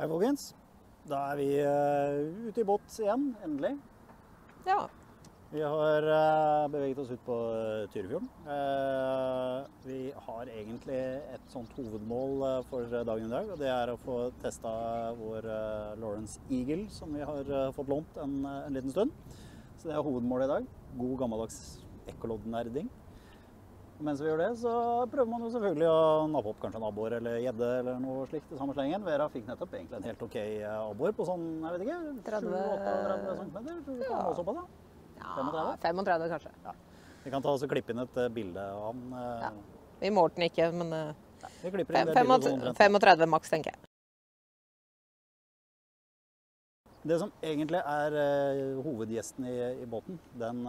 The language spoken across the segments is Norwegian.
Hei folkens, da vi ute i båt igjen, endelig. Ja. Vi har beveget oss ut på Tyrifjorden. Vi har egentlig et sånt hovedmål for dagen i dag, og det er å få testet vår Lawrence Eagle, som vi har fått lånt en liten stund. Så det er hovedmålet i dag. God gammeldags ekkolodd-nerding. Mens vi gjør det, så prøver man jo selvfølgelig å nappe opp kanskje en abbor eller gjedde eller noe slikt i samme slengen. Vera fikk nettopp egentlig en helt ok abbor på sånn, jeg vet ikke, 7-38 centimeter. Tror du vi kan nå såpass da? Ja, 35 kanskje. Ja. Vi kan ta oss og klippe inn et bilde av han. Ja. Vi målte den ikke, men vi klipper inn det bildet sånn omtrent. 35 maks, tenker jeg. Det som egentlig er hovedgjesten i båten, den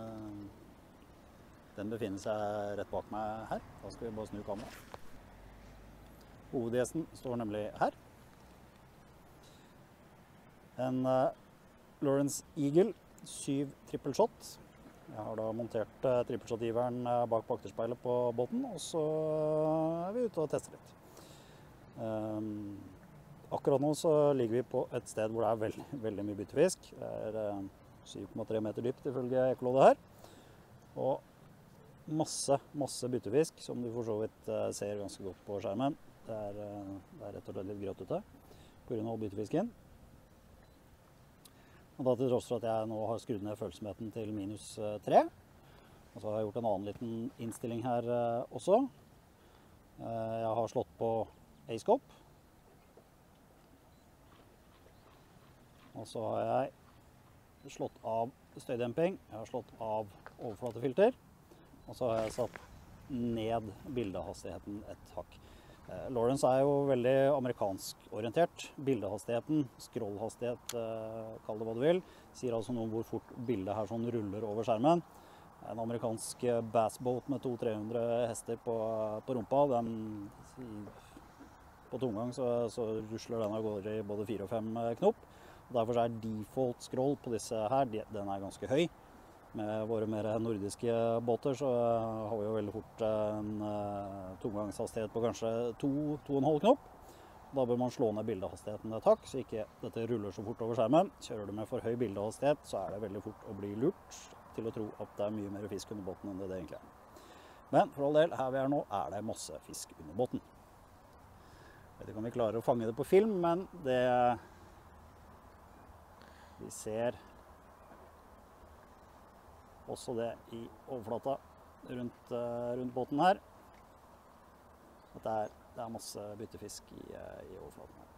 befinner seg rett bak meg her. Da skal vi bare snu kameraet. Hovedgjesten står nemlig her. En Lawrence Eagle 7 triple shot. Jeg har da montert triple shot-giveren bak bakterspeilet på båten, og så er vi ute og tester litt. Akkurat nå så ligger vi på et sted hvor det er veldig, veldig mye byttefisk. Det er 7,3 meter dypt ifølge ekkoloddet her. Og masse byttefisk, som du for så vidt ser ganske godt på skjermen. Det er rett og slett litt grått ute på grunn av byttefisken. Og da til tross for at jeg nå har skrudd ned følsomheten til -3. Og så har jeg gjort en annen liten innstilling her også. Jeg har slått på A-scope. Og så har jeg slått av støydemping. Jeg har slått av overflatefilter. Og så har jeg satt ned bildehastigheten et hakk. Lawrence er jo veldig amerikansk orientert. Bildehastigheten, scrollhastighet, kall det hva du vil, sier altså noe om hvor fort bildet her sånn ruller over skjermen. En amerikansk bassboat med 200-300 hester på rumpa, på tomgang så rusler den av gårde i både 4 og 5 knop. Og derfor er default scroll på disse her, den er ganske høy. Med våre mer nordiske båter så har vi jo veldig fort en tomgangshastighet på kanskje 2-2,5 knop. Da bør man slå ned bildehastigheten et hakk, så ikke dette ruller så fort over skjermen. Kjører du med for høy bildehastighet, så er det veldig fort å bli lurt til å tro at det er mye mer fisk under båten enn det egentlig er. Men for all del, her vi er nå, er det masse fisk under båten. Jeg vet ikke om vi klarer å fange det på film, men det vi ser også det i overflata rundt båten her. At det er masse byttefisk i overflaten her.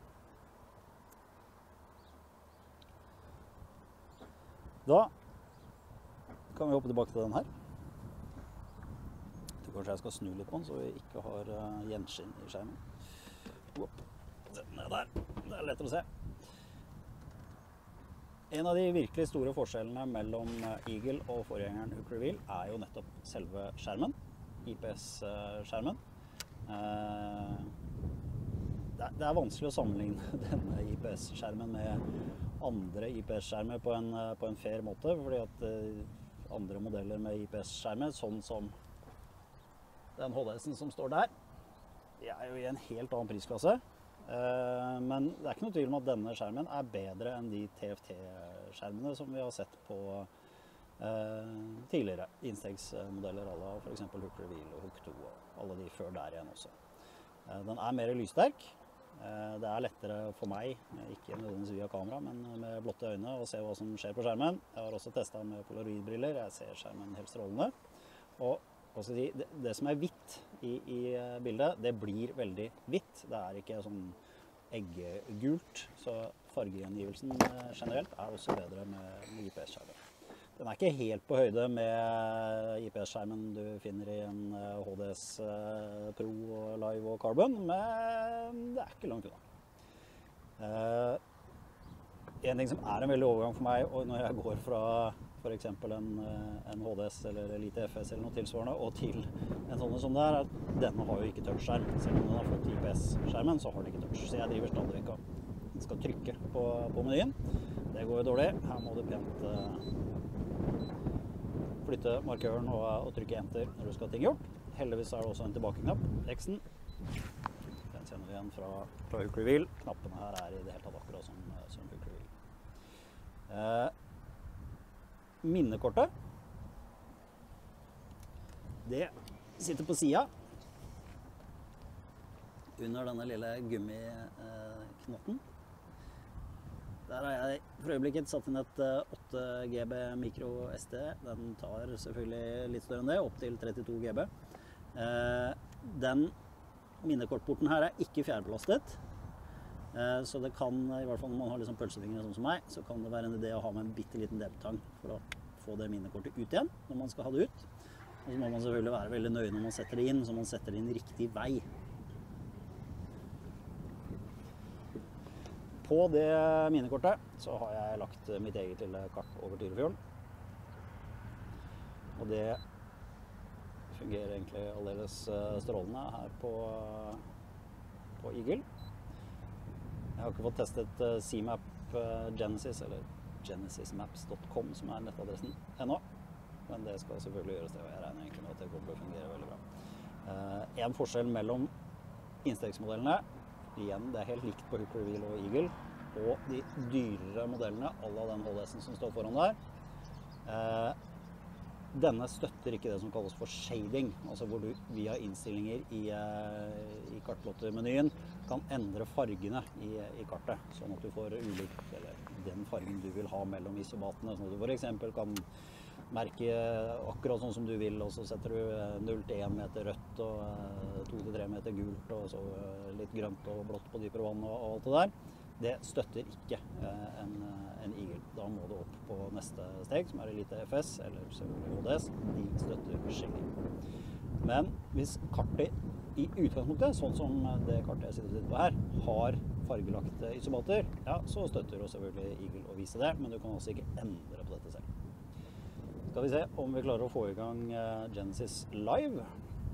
Da kan vi hoppe tilbake til den her. Jeg tror kanskje jeg skal snu litt på den, så vi ikke har gjenskinn i skjermen. Den er der. Det er lettere å se. En av de virkelig store forskjellene mellom Eagle og forgjengeren Hook Reveal er jo nettopp selve skjermen, IPS-skjermen. Det er vanskelig å sammenligne denne IPS-skjermen med andre IPS-skjermer på en fair måte, fordi at andre modeller med IPS-skjermer, sånn som den HDS-en som står der, de er jo i en helt annen prisklasse. Men det er ikke noe tvil om at denne skjermen er bedre enn de TFT-skjermene som vi har sett på tidligere innstegsmodeller av for eksempel Hook Reveal og Hook 2 og alle de før der igjen også. Den er mer lyssterk. Det er lettere for meg, ikke nødvendigvis via kamera, men med blotte øyne å se hva som skjer på skjermen. Jeg har også testet med polaroidbriller. Jeg ser skjermen helt strålende. Og det som er hvitt i bildet, det blir veldig hvitt. Det er ikke sånn eggegult, så fargeangivelsen generelt er også bedre med IPS-skjermen. Den er ikke helt på høyde med IPS-skjermen du finner i en HDS Pro, Live og Carbon, men det er ikke langt unna. En ting som er en veldig overgang for meg, og når jeg går fra for eksempel en HDS eller Elite FS eller noe tilsvarende, og til en sånn som det er, at denne har jo ikke touchskjerm. Selv om den har fått IPS-skjermen, så har den ikke touch. Så jeg driver stadig vekk og skal trykke på menyen. Det går jo dårlig. Her må du pent flytte markøren og trykke enter når du skal ha ting gjort. Heldigvis er det også en tilbakeknapp, X-en. Den kjenner vi igjen fra Hook Reveal. Knappene her er i det Minnekortet, det sitter på siden under denne lille gummiknotten. Der har jeg for øyeblikket satt inn et 8 GB micro SD. Den tar selvfølgelig litt større enn det, opp til 32 GB. Den minnekortporten her er ikke fjærbelastet. Så det kan, i hvert fall når man har liksom pølsefingre sånn som meg, så kan det være en idé å ha med en bitteliten debtang for å få det minnekortet ut igjen når man skal ha det ut. Og så må man selvfølgelig være veldig nøye når man setter det inn, så man setter det inn riktig vei. På det minnekortet så har jeg lagt mitt eget lille kart over Tyrifjorden. Og det fungerer egentlig aldeles strålende her på Eagle. Jeg har ikke fått testet CMAP Genesis, eller genesismaps.com, som er nettadressen ennå. Men det skal selvfølgelig gjøres det, og jeg regner egentlig med at det kommer til å fungere veldig bra. En forskjell mellom innstegsmodellene, igjen, det er helt likt på Hooker Wheel og Eagle, og de dyrere modellene, alle den HDS-en som står foran der. Denne støtter ikke det som kalles for shading, altså hvor du via innstillinger i kartplottermenyen kan endre fargene i kartet, sånn at du får ulikt, eller den fargen du vil ha mellom isobatene, sånn at du for eksempel kan merke akkurat sånn som du vil, og så setter du 0 til 1 meter rødt og 2 til 3 meter gult, og så litt grønt og blått på dypere vann og alt det der. Det støtter ikke en Eagle. Da må du opp på neste steg, som er Elite FS, eller selvfølgelig HDS. De støtter shading. Men hvis kartet i utgangspunktet, sånn som det kartet jeg sitter på her, har fargelagte isobater, ja, så støtter jo selvfølgelig Eagle å vise det, men du kan også ikke endre på dette selv. Skal vi se om vi klarer å få i gang Genesis Live.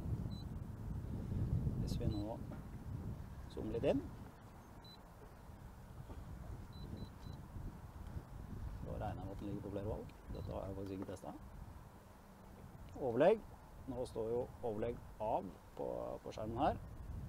Hvis vi nå zoomer litt inn. Regner med at den ligger på flere valg. Dette har jeg faktisk ikke testet. Overlegg. Nå står jo overlegg av på skjermen her.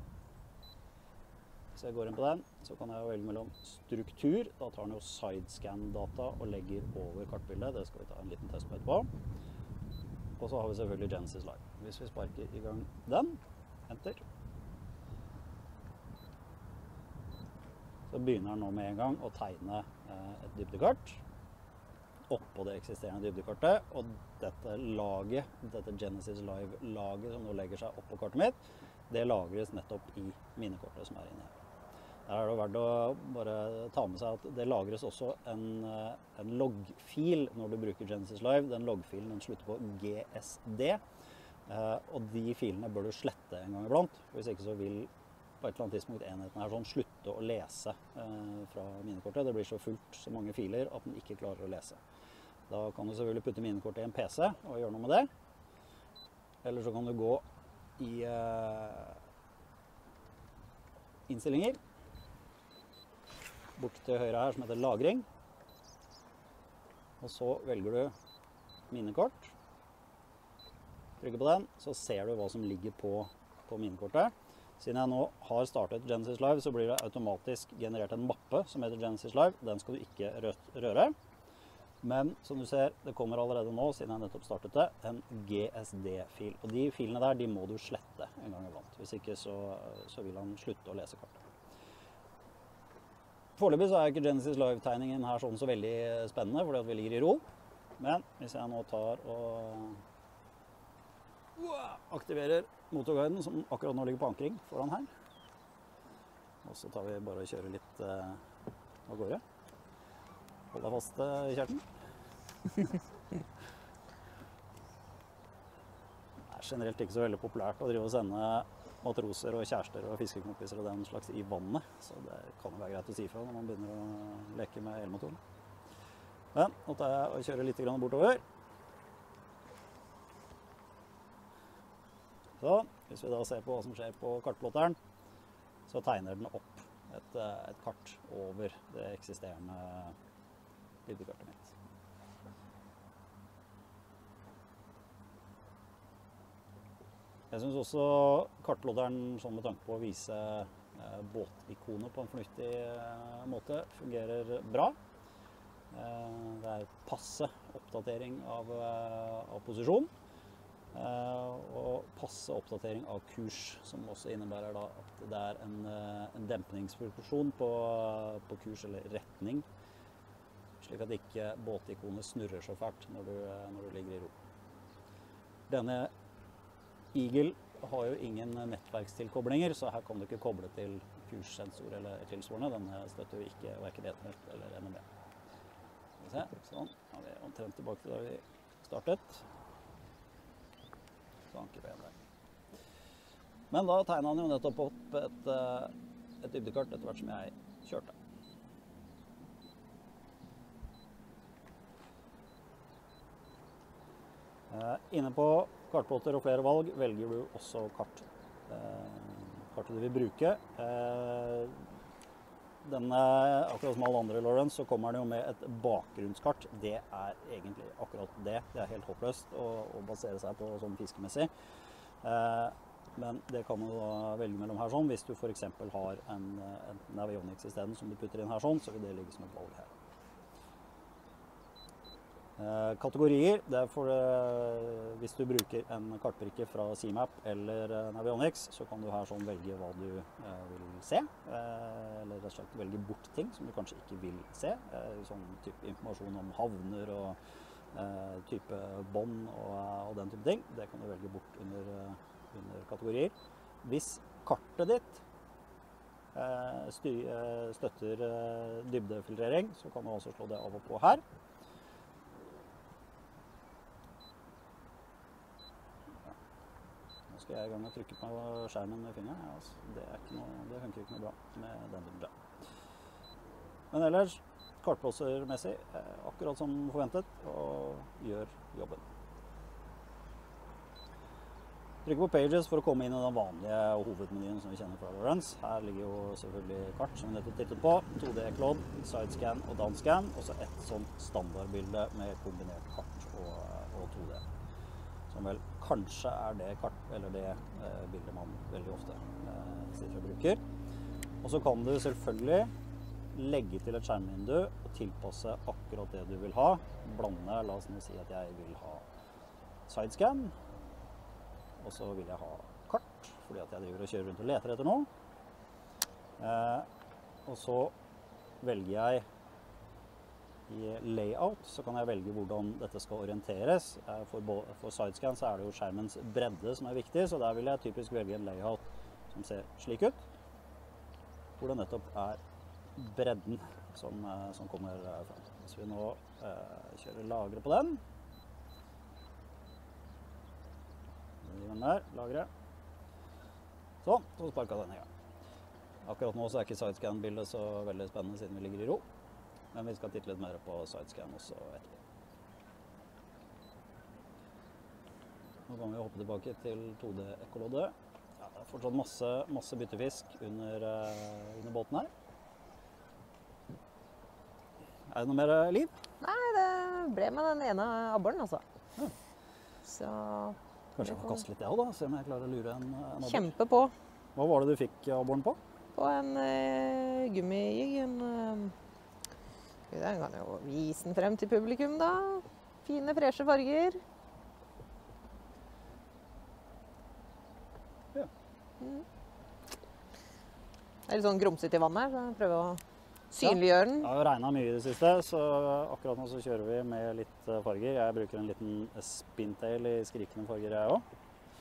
Hvis jeg går inn på den, så kan jeg velge mellom struktur. Da tar den jo sidescan-data og legger over kartbildet. Det skal vi ta en liten test på etterpå. Og så har vi selvfølgelig Genesis Live. Hvis vi sparker i gang den, enter, så begynner den nå med en gang å tegne et dybdekart oppå det eksisterende dybdekartet, og dette laget, dette Genesis Live-laget som nå legger seg oppå kartet mitt, det lagres nettopp i minnekortet som er inne her. Der er det verdt å bare ta med seg at det lagres også en loggfil når du bruker Genesis Live. Den loggfilen den slutter på GSD, og de filene bør du slette en gang iblant. Hvis ikke så vil på et eller annet tidspunkt enheten her sånn slutte å lese fra minnekortet. Det blir så fullt så mange filer at den ikke klarer å lese. Da kan du selvfølgelig putte minnekortet i en PC og gjøre noe med det. Eller så kan du gå i innstillinger. Bort til høyre her som heter lagring. Og så velger du minnekort. Trykker på den, så ser du hva som ligger på minnekortet. Siden jeg nå har startet Genesis Live, så blir det automatisk generert en mappe som heter Genesis Live. Den skal du ikke røre. Men som du ser, det kommer allerede nå, siden jeg nettopp startet det, en GSD-fil. Og de filene der, de må du slette en gang iblant. Hvis ikke så vil han slutte å lese kartet. Foreløpig så er ikke Genesis Live-tegningen her sånn så veldig spennende, fordi at vi ligger i ro. Men hvis jeg nå tar og aktiverer motorguiden, som akkurat nå ligger på ankring foran her. Og så tar vi bare og kjører litt av gårde. Hold deg fast, Kjartan. Det er generelt ikke så veldig populært å drive og sende matroser og kjærester og fiskekompiser og den slags i vannet. Så det kan jo være greit å si fra når man begynner å leke med elmotoren. Men nå tar jeg og kjører litt bortover. Så, hvis vi da ser på hva som skjer på kartplotteren, så tegner den opp et kart over det eksisterende dybdekartet mitt. Jeg synes også kartplotteren, sånn med tanke på å vise båtikoner på en fornuftig måte, fungerer bra. Det er passe oppdatering av posisjon. Og passe oppdatering av kurs, som også innebærer da at det er en dempningsfunksjon på kurs eller retning, slik at ikke båtikonet snurrer så fælt når du ligger i ro. Denne Eagle har jo ingen nettverkstilkoblinger, så her kan du ikke koble til kurssensor eller tilsvarende. Denne støtter jo ikke hverken Ethernet eller NMB. Skal vi se, sånn. Ja, vi er omtrent tilbake til da vi startet. Så ankerveien der. Men da tegnet han jo nettopp opp et dybdekart etter hvert som jeg kjørte. Inne på kartplotter og flere valg velger du også kartet du vil bruke. Akkurat som alle andre Lowrance, så kommer den jo med et bakgrunnskart. Det er egentlig akkurat det. Det er helt håpløst å basere seg på sånn fiskemessig. Men det kan du da velge mellom her sånn. Hvis du for eksempel har en Navionics i stedet som du putter inn her sånn, så vil det ligge som et valg her. Kategorier, det er for hvis du bruker en kartbrikke fra CMAP eller Navionics, så kan du her sånn velge hva du vil se, eller rett og slett velge bort ting som du kanskje ikke vil se, sånn type informasjon om havner og type bånd og den type ting. Det kan du velge bort under kategorier. Hvis kartet ditt støtter dybdefiltrering, så kan du også slå det av og på her. Nå skal jeg i gang med å trykke på skjermen med fingeren. Ja, altså, det funker ikke noe bra med den dybden. Men ellers, kartplossermessig, akkurat som forventet, og gjør jobben. Trykk på Pages for å komme inn i den vanlige hovedmenyen som vi kjenner fra Lowrance. Her ligger jo selvfølgelig kart som vi nettopp tittet på, 2D-Eklodd, sidescan og downscan, og så et sånt standardbilde med kombinert kart og 2D. Som vel kanskje er det bildet man veldig ofte sitter og bruker. Og så kan du selvfølgelig legge til et skjermvindu og tilpasse akkurat det du vil ha. Blande, la oss nå si at jeg vil ha sidescan. Og så vil jeg ha kart, fordi at jeg driver og kjører rundt og leter etter noe. Og så velger jeg i layout, så kan jeg velge hvordan dette skal orienteres. For sidescan så er det jo skjermens bredde som er viktig, så der vil jeg typisk velge en layout som ser slik ut. Hvor det nettopp er bredden som kommer frem. Hvis vi nå kjører lagre på den, den der, lagre. Sånn, så sparket den i gang. Akkurat nå så er ikke sidescan-bildet så veldig spennende siden vi ligger i ro. Men vi skal titte litt mer på sidescan også etterpå. Nå kan vi hoppe tilbake til 2D-ekkoloddet. Ja, det er fortsatt masse byttefisk under båten her. Er det noe mer liv? Nei, det ble med den ene abboren, altså. Ja. Så kanskje jeg får kaste litt det også da, se om jeg klarer å lure en abbor. Kjempe på. Hva var det du fikk abboren på? På en gummijigg. Jeg kan jo vise den frem til publikum da. Fine, freshe farger. Ja. Det er litt sånn grumsete i vann her, så jeg prøver å synliggjøre den. Det har jo regnet mye i det siste, så akkurat nå så kjører vi med litt farger. Jeg bruker en liten spintail i skrikende farger jeg også.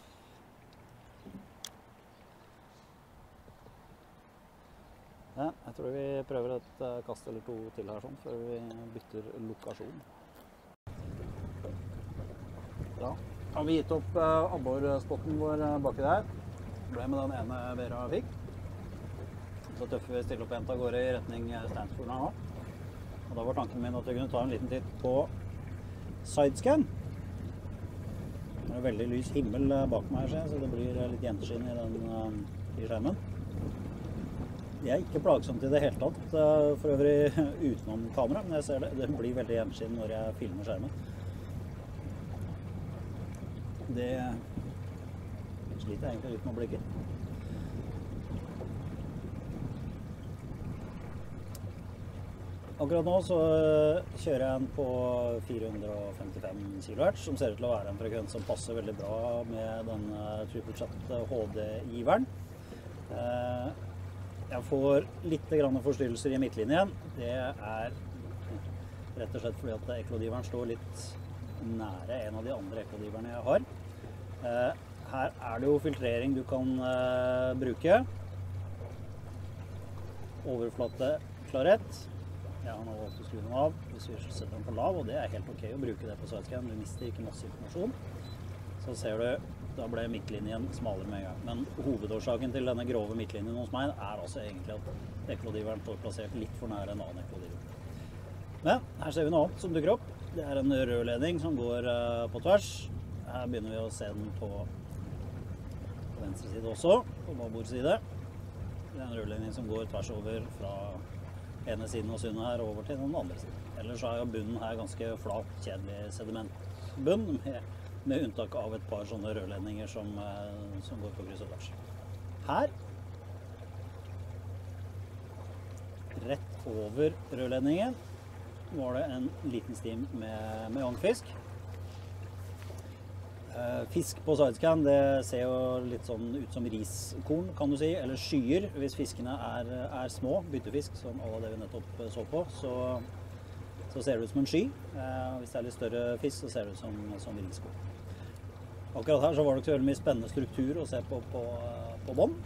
Ja, jeg tror vi prøver et kast eller to til her sånn, før vi bytter lokasjon. Da har vi gitt opp abborspotten vår baki der. Det ble med den ene Vera fikk. Så tøffer vi stille opp jenta av gårde i retning Steinsfjorden her nå. Og da var tanken min at jeg kunne ta en liten titt på sidescan. Det er veldig lys himmel bak meg her, så det blir litt gjenskin i skjermen. Det er ikke plagsomt i det hele tatt, for øvrig utenom kamera, men jeg ser det. Det blir veldig gjenskinn når jeg filmer skjermen. Det sliter jeg egentlig litt med blikket. Akkurat nå så kjører jeg en på 455 kHz, som ser ut til å være en frekvens som passer veldig bra med den Triple Chat HD-giveren. Jeg får litt forstyrrelser i midtlinjen. Det er rett og slett fordi at ekkodiveren står litt nære en av de andre ekkodiverne jeg har. Her er det jo filtrering du kan bruke. Overflate klarett. Jeg har nå valgt å skru den av hvis vi setter den på lav, og det er helt ok å bruke det på sidescan. Du mister ikke masse informasjon. Så ser du, da ble midtlinjen smalere med en gang. Men hovedårsaken til denne grove midtlinjen hos meg er altså egentlig at ekkodiveren står plassert litt for nær en annen ekkodiver. Men her ser vi noe annet som dukker opp. Det er en rørledning som går på tvers. Her begynner vi å se den på venstre side også, på babord side. Det er en rørledning som går tvers over fra ene siden av sundet her over til den andre siden. Ellers er jo bunnen her ganske flat, kjedelig sedimentbunn, med unntak av et par sånne rørledninger som går på kryss og tvers. Her, rett over rørledningen, var det en liten stim med youngfisk. Fisk på sidescan, det ser jo litt sånn ut som riskorn, kan du si, eller skyer. Hvis fiskene er små, byttefisk, som alle det vi nettopp så på, så ser det ut som en sky. Hvis det er litt større fisk, så ser det ut som riskorn. Akkurat her så var det ikke så veldig mye spennende struktur å se på bånd.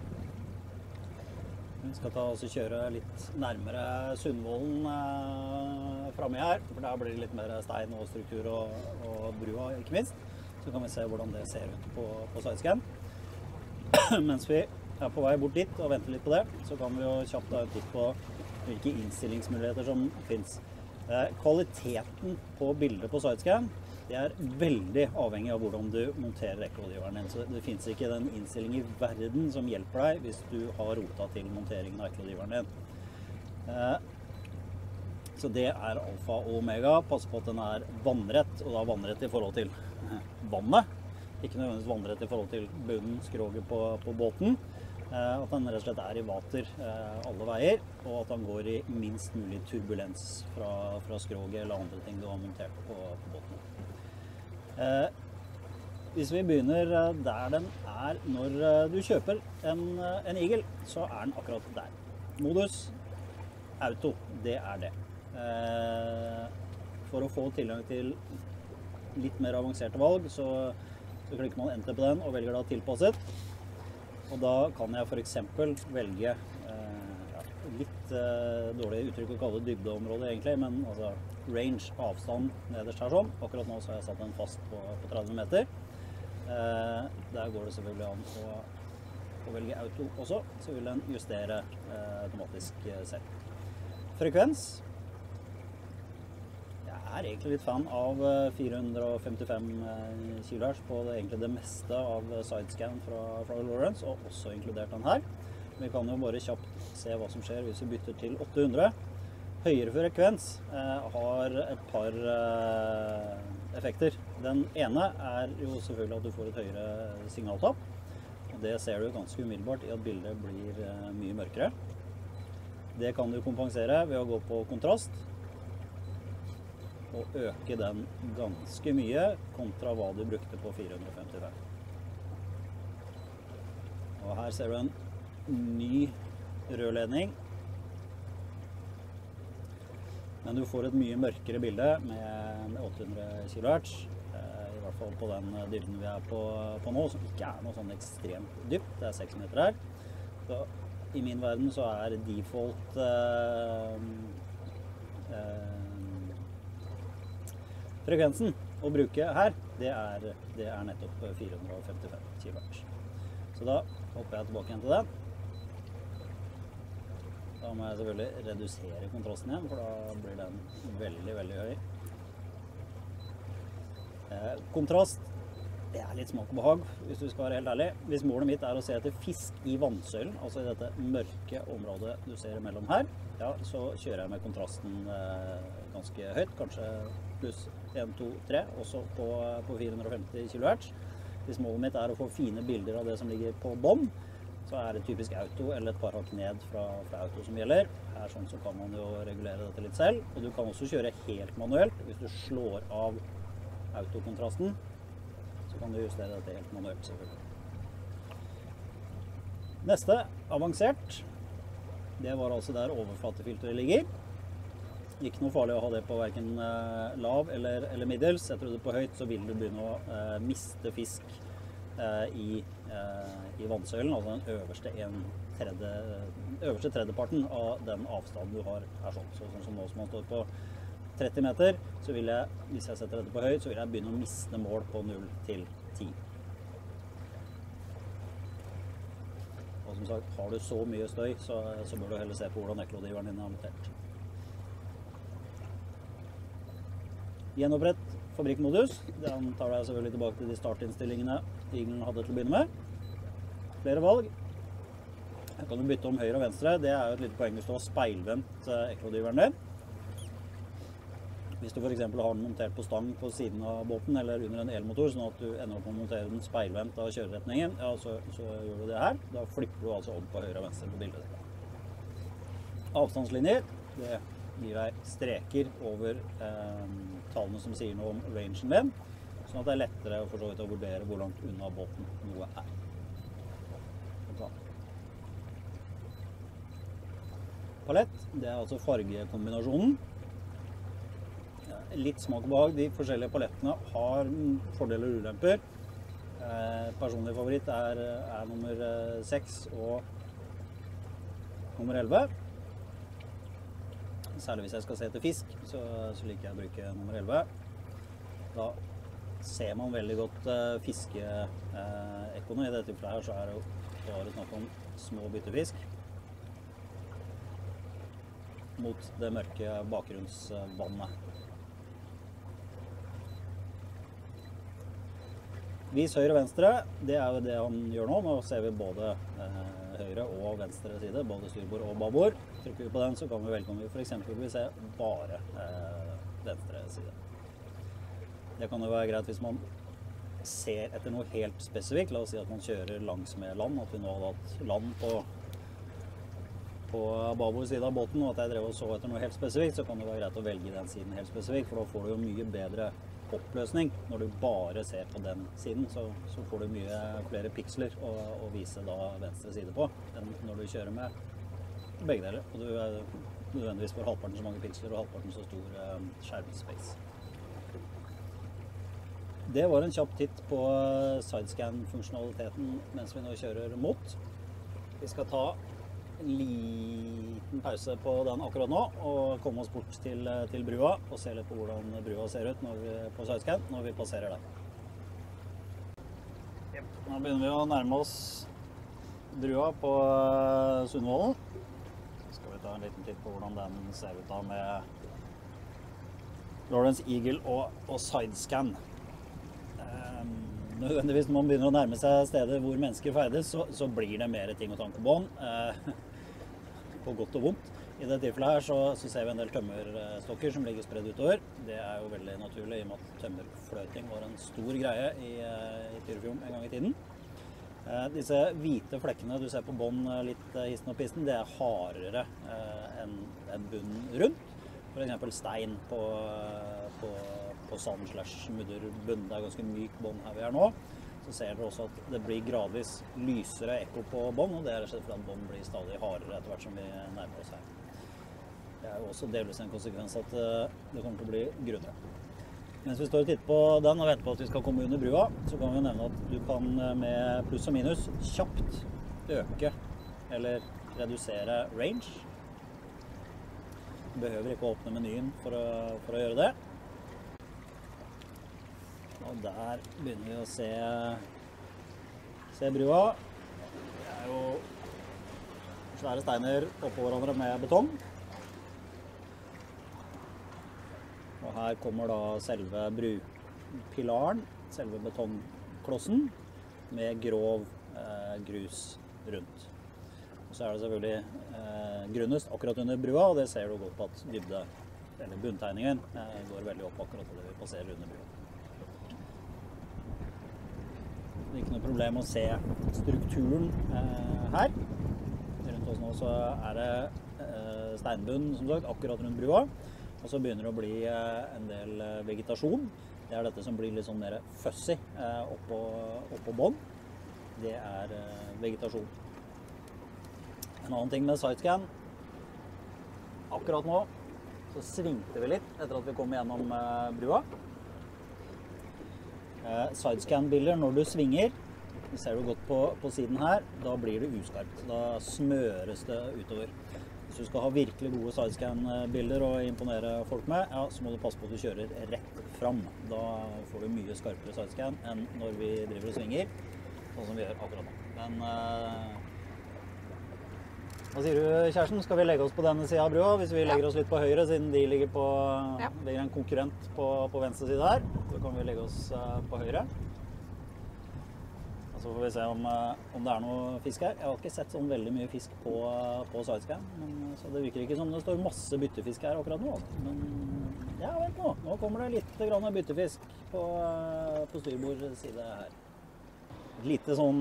Vi skal ta og kjøre litt nærmere Sundvolden framme her, for der blir det litt mer stein og struktur og brua, ikke minst. Så kan vi se hvordan det ser ut på sidescan. Mens vi er på vei bort dit og venter litt på det, så kan vi jo kjapt ta en titt på hvilke innstillingsmuligheter som finnes. Kvaliteten på bildet på sidescan, det er veldig avhengig av hvordan du monterer ekkodiveren din. Så det finnes ikke den innstilling i verden som hjelper deg hvis du har rota til monteringen av ekkodiveren din. Så det er alfa og omega. Pass på at den er vannrett, og da vannrett i forhold til vannet. Ikke nødvendigvis vannrett i forhold til bunnen, skroget på båten. At den rett og slett er i vater alle veier, og at den går i minst mulig turbulens fra skroget eller andre ting du har montert på båten. Hvis vi begynner der den er når du kjøper en Eagle, så er den akkurat der. Modus auto, det er det. For å få tilgang til litt mer avanserte valg, så klikker man enter på den og velger da tilpasset. Og da kan jeg for eksempel velge litt dårlig uttrykk å kalle dybdeområde egentlig, men altså range, avstand nederst her sånn. Akkurat nå så har jeg satt den fast på 30 meter. Der går det selvfølgelig an å velge auto også, så vil den justere automatisk selv. Frekvens. Jeg er egentlig litt fan av 455 kHz på egentlig det meste av sidescan fra Lowrance, og også inkludert den her. Vi kan jo bare kjapt se hva som skjer hvis vi bytter til 800. Høyere frekvens har et par effekter. Den ene er jo selvfølgelig at du får et høyere signaltap, og det ser du ganske umiddelbart i at bildet blir mye mørkere. Det kan du kompensere ved å gå på kontrast, og øke den ganske mye kontra hva du brukte på 455. Og her ser du en ny rørledning. Men du får et mye mørkere bilde med 800 kHz, i hvert fall på den dybden vi er på nå, som ikke er noe sånn ekstremt dypt. Det er 6 meter her. Så i min verden så er default frekvensen å bruke her, det er nettopp 455 kHz. Så da hopper jeg tilbake igjen til den. Da må jeg selvfølgelig redusere kontrasten igjen, for da blir den veldig, veldig høy. Kontrast, det er litt smak og behag, hvis du skal være helt ærlig. Hvis målet mitt er å se etter fisk i vannsøylen, altså i dette mørke området du ser mellom her, ja, så kjører jeg med kontrasten ganske høyt, kanskje pluss 1, 2, 3, også på 450 kHz. Hvis målet mitt er å få fine bilder av det som ligger på bånd, så så er det typisk auto eller et par hakk ned fra auto som gjelder. Her sånn så kan man jo regulere dette litt selv, og du kan også kjøre helt manuelt. Hvis du slår av autokontrasten, så kan du justere dette helt manuelt selvfølgelig. Neste, avansert. Det var altså der overflatefilteret ligger. Ikke noe farlig å ha det på hverken lav eller middels. Setter du det på høyt, så vil du begynne å miste fisk i vannsøylen, altså den øverste tredjeparten av den avstanden du har her sånn. Sånn som nå som man står på 30 meter, så vil jeg, hvis jeg setter dette på høyt, så vil jeg begynne å miste mål på 0 til 10. Og som sagt, har du så mye støy, så bør du heller se på hvordan ekkodriveren din er montert. Gjenopprett fabrikkmodus. Den tar deg selvfølgelig tilbake til de startinnstillingene Eaglen hadde til å begynne med. Flere valg. Her kan du bytte om høyre og venstre. Det er jo et lite poeng hvis du har speilvendt ekkodriveren din. Hvis du for eksempel har den montert på stang på siden av båten eller under en elmotor, sånn at du ender opp med å montere den speilvendt av kjøreretningen, ja, så gjør du det her. Da flipper du altså om på høyre og venstre på bildet. Avstandslinjer, det gir deg streker over tallene som sier noe om rangen din, sånn at det er lettere for så vidt å vurdere hvor langt unna båten noe er. Palett, det er altså fargekombinasjonen. Litt smak og behag. De forskjellige palettene har fordeler og ulemper. Personlig favoritt er nummer 6 og nummer 11. Særlig hvis jeg skal se etter fisk, så liker jeg å bruke nummer 11. Da ser man veldig godt fiskeekkoene. I dette tilfellet her så er det bare snakk om små byttefisk mot det mørke bakgrunnsvannet. Vis høyre og venstre, det er jo det han gjør nå. Nå ser vi både høyre og venstre side, både styrbord og babord. Trykker vi på den, så kan vi velge om vi for eksempel vil se bare venstre side. Det kan jo være greit hvis man ser etter noe helt spesifikt. La oss si at man kjører langs med land, at vi nå hadde hatt land på babord side av båten, og at jeg drev og så etter noe helt spesifikt, så kan det være greit å velge den siden helt spesifikt, for da får du jo mye bedre oppløsning. Når du bare ser på den siden, så får du mye flere piksler å vise da venstre side på, enn når du kjører med begge deler. Og du nødvendigvis får halvparten så mange piksler og halvparten så stor skjermspace. Det var en kjapp titt på sidescan-funksjonaliteten mens vi nå kjører mot. Vi skal ta en liten pause på den akkurat nå, og komme oss bort til brua og se litt på hvordan brua ser ut på sidescan når vi passerer den. Nå begynner vi å nærme oss brua på Sundvolden. Så skal vi ta en liten titt på hvordan den ser ut da med Lawrence Eagle og sidescan. Nødvendigvis når man begynner å nærme seg steder hvor mennesker ferdes, så blir det mer ting og tanke på bånd, på godt og vondt. I dette tilfellet her så ser vi en del tømmerstokker som ligger spredd utover. Det er jo veldig naturlig i og med at tømmerfløting var en stor greie i Tyrifjorden en gang i tiden. Disse hvite flekkene du ser på bånd litt hissen og pisten, det er hardere enn bunnen rundt. For eksempel stein på sand/mudderbunn. Det er ganske myk bånd her vi er nå. Så ser dere også at det blir gradvis lysere ekko på bånd, og det er rett og slett fordi at bånd blir stadig hardere etter hvert som vi nærmer oss her. Det er jo også delvis en konsekvens at det kommer til å bli grunnere. Mens vi står og titter på den og venter på at vi skal komme under brua, så kan vi nevne at du kan med pluss og minus kjapt øke eller redusere range. Du behøver ikke å åpne menyen for å gjøre det. Og der begynner vi å se brua. Det er jo svære steiner oppå hverandre med betong. Og her kommer da selve brupilaren, selve betongklossen, med grov grus rundt. Og så er det selvfølgelig grunnest akkurat under brua, og det ser du godt på at eller bunntegningen går veldig opp akkurat det vi passerer under brua. det er ikke noe problem å se strukturen her. Rundt oss nå så er det steinbunn, som sagt, akkurat rundt brua. Og så begynner det å bli en del vegetasjon. Det er dette som blir litt sånn mer fussy oppå bånd. Det er vegetasjon. En annen ting med sidescan. Akkurat nå så svingte vi litt etter at vi kom gjennom brua. Sidescan-bilder når du svinger, det ser du godt på siden her, da blir det uskarpt. Da smøres det utover. Hvis du skal ha virkelig gode sidescan-bilder å imponere folk med, ja, så må du passe på at du kjører rett fram. Da får du mye skarpere sidescan enn når vi driver og svinger, sånn som vi gjør akkurat nå. Men hva sier du, Kjærsten? Skal vi legge oss på denne siden av brua? Hvis vi legger oss litt på høyre, siden de ligger en konkurrent på venstre side her, så kan vi legge oss på høyre. Og så får vi se om det er noe fisk her. Jeg har ikke sett sånn veldig mye fisk på sidescan, så det virker ikke som det står masse byttefisk her akkurat nå. Men ja, vent nå. Nå kommer det litt grann byttefisk på styrbord side her. Lite sånn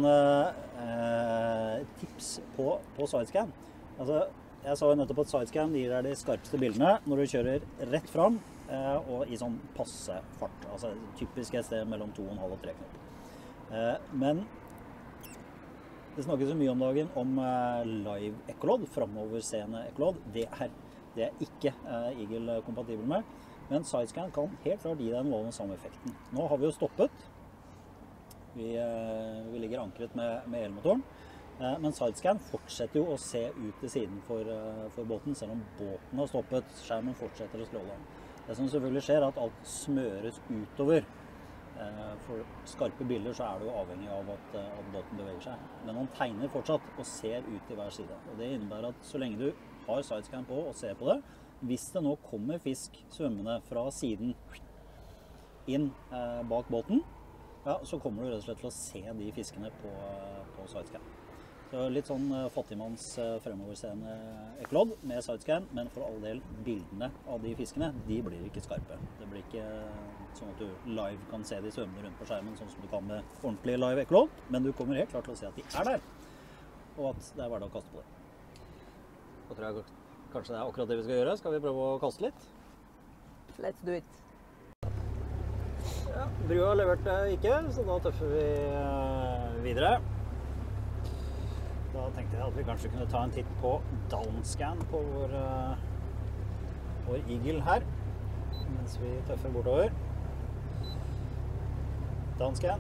tips på sidescan. Altså, jeg sa jo nettopp at sidescan gir deg de skarpeste bildene når du kjører rett fram og i sånn passe fart. Altså typisk et sted mellom 2,5 og 3 knop. Men det snakkes så mye om dagen om live ekkolodd, framoverseende ekkolodd. Det er ikke Eagle kompatibel med, men sidescan kan helt klart gi deg noe av den samme effekten. Nå har vi jo stoppet. Vi ligger ankret med elmotoren, men sidescan fortsetter jo å se ut til siden for båten, selv om båten har stoppet, skjermen fortsetter å scrolle. Det som selvfølgelig skjer er at alt smøres utover. For skarpe bilder så er du avhengig av at båten beveger seg. Men han tegner fortsatt og ser ut til hver side. Og det innebærer at så lenge du har sidescan på og ser på det, hvis det nå kommer fisk svømmende fra siden inn bak båten, ja, så kommer du rett og slett til å se de fiskene på sidescan. Så litt sånn fattigmanns fremoverseende ekkolodd med sidescan, men for all del bildene av de fiskene, de blir ikke skarpe. Det blir ikke sånn at du live kan se de svømmende rundt på skjermen, sånn som du kan med ordentlig live ekkolodd, men du kommer helt klart til å se at de er der, og at det er verdt å kaste på det. Da tror jeg kanskje det er akkurat det vi skal gjøre. Skal vi prøve å kaste litt? Let's do it. Ja, brua leverte ikke, så da tøffer vi videre. Da tenkte jeg at vi kanskje kunne ta en titt på downscan på vår Eagle her, mens vi tøffer bortover. Downscan.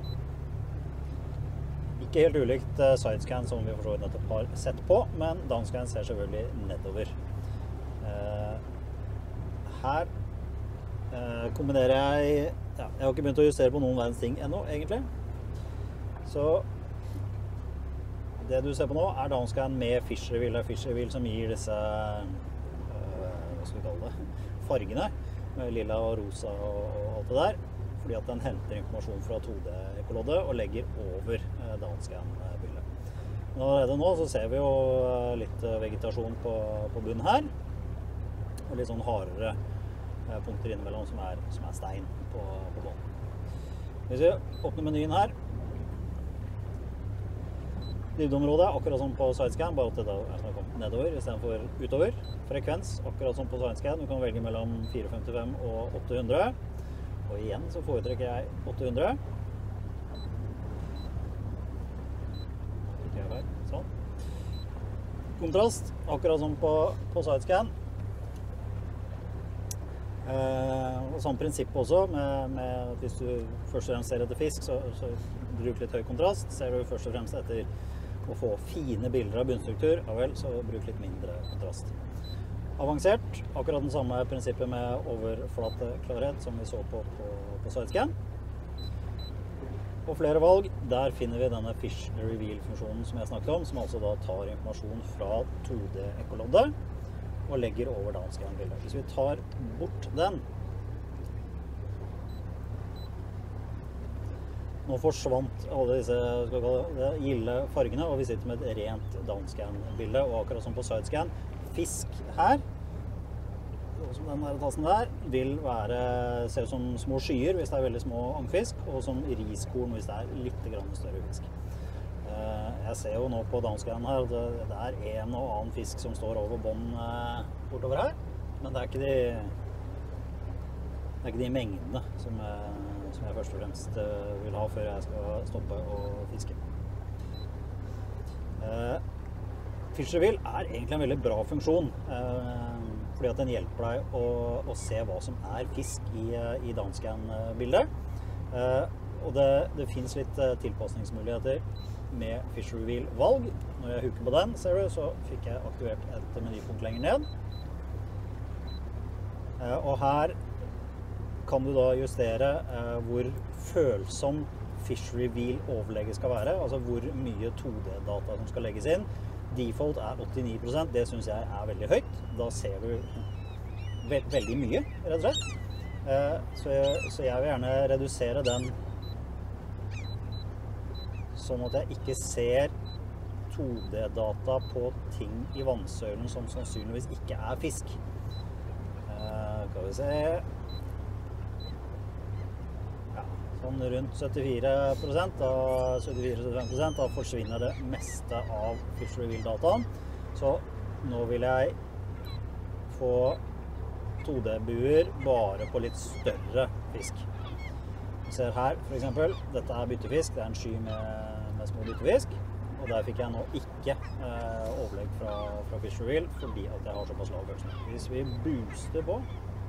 Ikke helt ulikt sidescan som vi for så vidt nettopp har sett på, men downscan ser selvfølgelig nedover. Her kombinerer jeg har ikke begynt å justere på noen verdens ting ennå, egentlig. Så det du ser på nå er downscan med Fisher Wheel. Det er Fisher Wheel som gir disse hva skal vi kalle det, fargene med lilla og rosa og alt det der, fordi at den henter informasjon fra 2D-ekkoloddet og legger over downscan-bildet. Men allerede nå så ser vi jo litt vegetasjon på bunnen her, og litt sånn hardere punkter innimellom som er stein på båten. Hvis vi åpner menyen her, dybdeområdet akkurat som på sidescan, bare at det da er snakk om nedover i stedet for utover. Frekvens akkurat som på sidescan, du kan velge mellom 455 og 800. Og igjen så foretrekker jeg 800. Sånn. Kontrast akkurat som på sidescan. Og sånn prinsipp også, med at hvis du først og fremst ser etter fisk, så bruk litt høy kontrast. Ser du først og fremst etter å få fine bilder av bunnstruktur, ja vel, så bruk litt mindre kontrast. Avansert, akkurat den samme prinsippet med overflateklarhet som vi så på sidescan. Og flere valg, der finner vi denne Fish Reveal-funksjonen som jeg snakket om, som altså da tar informasjon fra 2D-ekkoloddet og legger over downscan-bildet. Hvis vi tar bort den, nå forsvant alle disse gilde fargene, og vi sitter med et rent downscan-bilde, og akkurat som på sidescan, fisk her, som den der tassen der, vil se ut som små skyer hvis det er veldig små angfisk, og som riskorn hvis det er litt grann større fisk. Jeg ser jo nå på dansken her, det er en og annen fisk som står over bånd bortover her, men det er ikke de mengdene som jeg først og fremst vil ha før jeg skal stoppe og fiske. Fish Reveal er egentlig en veldig bra funksjon, fordi at den hjelper deg å se hva som er fisk i dansken-bildet. Og det finnes litt tilpasningsmuligheter med Fish Reveal-valg. Når jeg hooker på den, ser du, så fikk jeg aktivert et menypunkt lenger ned. Og her kan du da justere hvor følsom Fish Reveal-overlegget skal være, altså hvor mye 2D-data som skal legges inn. Default er 89%, det synes jeg er veldig høyt. Da ser du veldig mye, rett og slett. Så jeg vil gjerne redusere den sånn at jeg ikke ser 2D-data på ting i vannsøylen som sannsynligvis ikke er fisk. Skal vi se. Sånn rundt 74%, 74-75%, da forsvinner det meste av Fish Reveal-dataen. Så nå vil jeg få 2D-buer bare på litt større fisk. Vi ser her, for eksempel, dette er byttefisk, det er en sky med små byttefisk. Og der fikk jeg nå ikke overlegg fra Fish Reveal, fordi at jeg har såpass lav bølgsmett. Hvis vi booster på,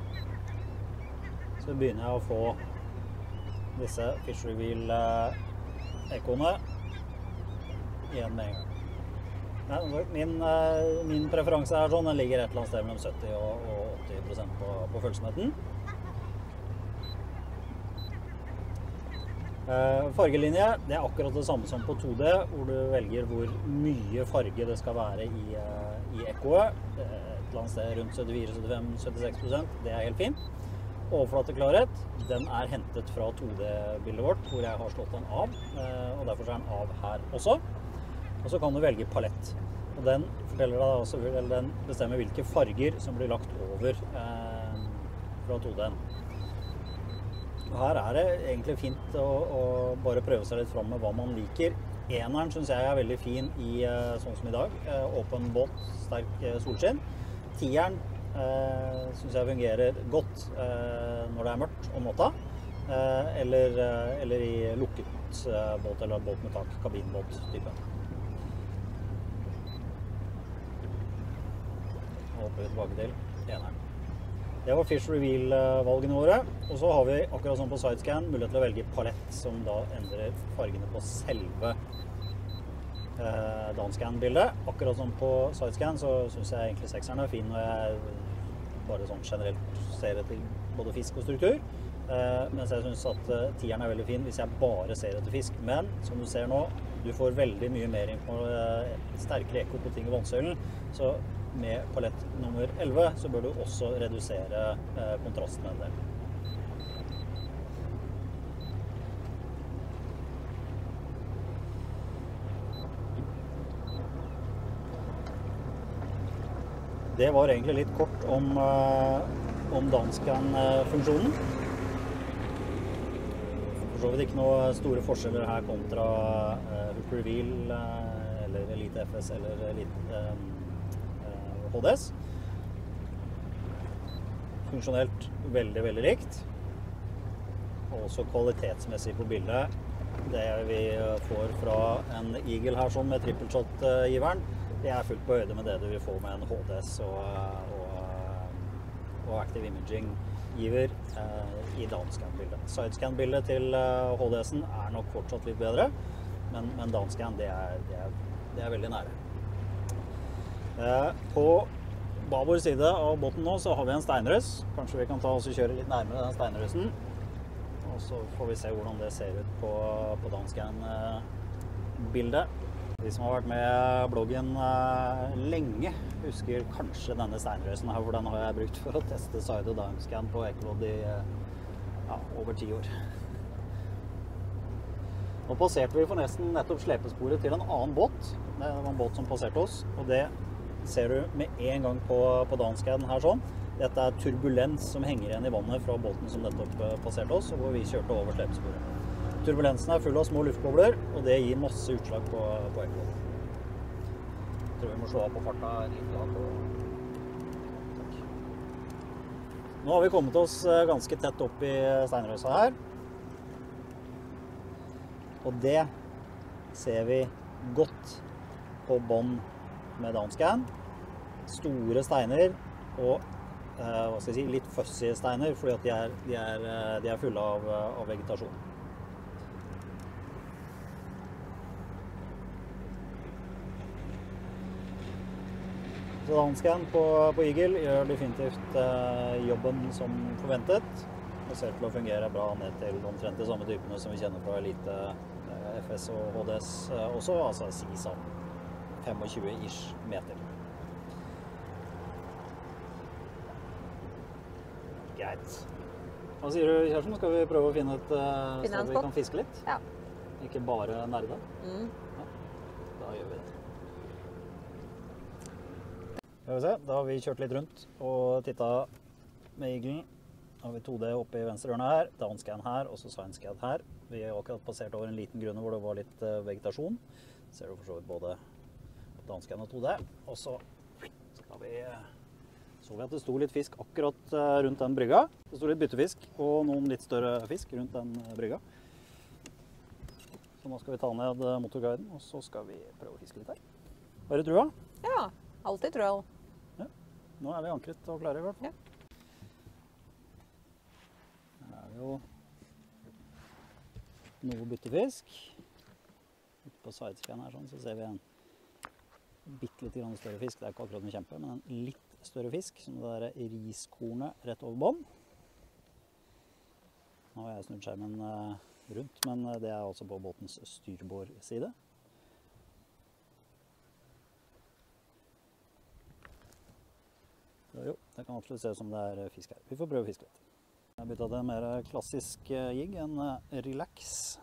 så begynner jeg å få disse Fish Reveal-ekkoene igjen med en gang. Min preferanse er sånn, den ligger et eller annet sted mellom 70 og 80% på følsomheten. Fargelinje, det er akkurat det samme som på 2D, hvor du velger hvor mye farge det skal være i ekkoet. Et eller annet sted rundt 74-75-76%, det er helt fint. Overflateklarhet, den er hentet fra 2D-bildet vårt, hvor jeg har slått den av, og derfor er den av her også. Og så kan du velge palett. Og den forteller deg også, eller den bestemmer hvilke farger som blir lagt over fra 2D-en. Og her er det egentlig fint å bare prøve seg litt fram med hva man liker. Eneren synes jeg er veldig fin i sånn som i dag. Åpen båt, sterk solskinn. Tieren synes jeg fungerer godt når det er mørkt om natta, eller i lukket båt eller båt med tak, kabinbåt type. Nå hopper vi tilbake til eneren. Det var Fish Reveal-valgene våre, og så har vi akkurat som på Sidescan mulighet til å velge palett som da endrer fargene på selve Danscan-bildet. Akkurat som på Sidescan så synes jeg egentlig sekseren er fin når jeg bare sånn generelt ser etter både fisk og struktur, mens jeg synes at tieren er veldig fin hvis jeg bare ser etter fisk. Men som du ser nå, du får veldig mye mer sterkere ekko på ting i vannsøylen, så med palett nummer 11 så bør du også redusere kontrasten en del. Det var egentlig litt kort om Danscan-funksjonen. For så vidt ikke noen store forskjeller her kontra Hook Reveal eller Elite FS eller Elite HDS. Funksjonelt veldig, veldig likt. Også kvalitetsmessig på bildet. Det vi får fra en Eagle her sånn med trippelshot-giveren, det er fullt på høyde med det du vil få med en HDS og Active Imaging-giver i Danscan-bildet. Sidescan-bildet til HDS-en er nok fortsatt litt bedre, men Danscan det er veldig nære. På babord side av båten nå så har vi en steinrøs. Kanskje vi kan ta oss og kjøre litt nærmere den steinrøsen. Og så får vi se hvordan det ser ut på Danscan-bildet. De som har vært med bloggen lenge husker kanskje denne steinrøsen her, hvor den har jeg brukt for å teste Side og Danscan på Echolod i over 10 år. Nå passerte vi forresten nettopp slepesporet til en annen båt. Det var en båt som passerte oss, og det ser du med en gang på Danscan her sånn. Dette er turbulens som henger igjen i vannet fra båten som nettopp passerte oss, og hvor vi kjørte over slepsporet. Turbulensen er full av små luftbobler, og det gir masse utslag på ekkoen. Jeg tror vi må slå av på farta litt lag. Takk. Nå har vi kommet oss ganske tett opp i steinrøsa her. Og det ser vi godt på bånd med downscan. Store steiner og hva skal jeg si, litt fuzzy steiner, fordi at de er fulle av vegetasjon. Så downscan på Eagle gjør definitivt jobben som forventet. Det ser til å fungere bra ned til omtrent de samme typene som vi kjenner fra Elite, FS og HDS også, altså si sånn 25-ish meter. Greit. Hva sier du, Kjersten? Skal vi prøve å finne et sted vi kan fiske litt? Ja. Ikke bare nerde? Ja, da gjør vi det. Skal vi se, da har vi kjørt litt rundt og tittet med Eaglen. Da har vi 2D oppe i venstre hjørne her, downscan her, og så sidescan her. Vi har akkurat passert over en liten grunne hvor det var litt vegetasjon. Ser du for så vidt både downscan og 2D. Og så skal vi... Så vi at det sto litt fisk akkurat rundt den brygga. Det sto litt byttefisk og noen litt større fisk rundt den brygga. Så nå skal vi ta ned motorguiden, og så skal vi prøve å fiske litt her. Har du trua? Ja, alltid trua. Ja, nå er vi ankret og klare i hvert fall. Ja. Her er det jo noe byttefisk. Ute på sidescan her sånn, så ser vi en bitte litt større fisk. Det er ikke akkurat en kjempe, men en litt større fisk, som det der riskornet rett over bånd. Nå har jeg snudd skjermen rundt, men det er altså på båtens styrbord-side. Så jo, det kan absolutt se ut som det er fisk her. Vi får prøve å fiske litt. Jeg har byttet til en mer klassisk jigg, en relax.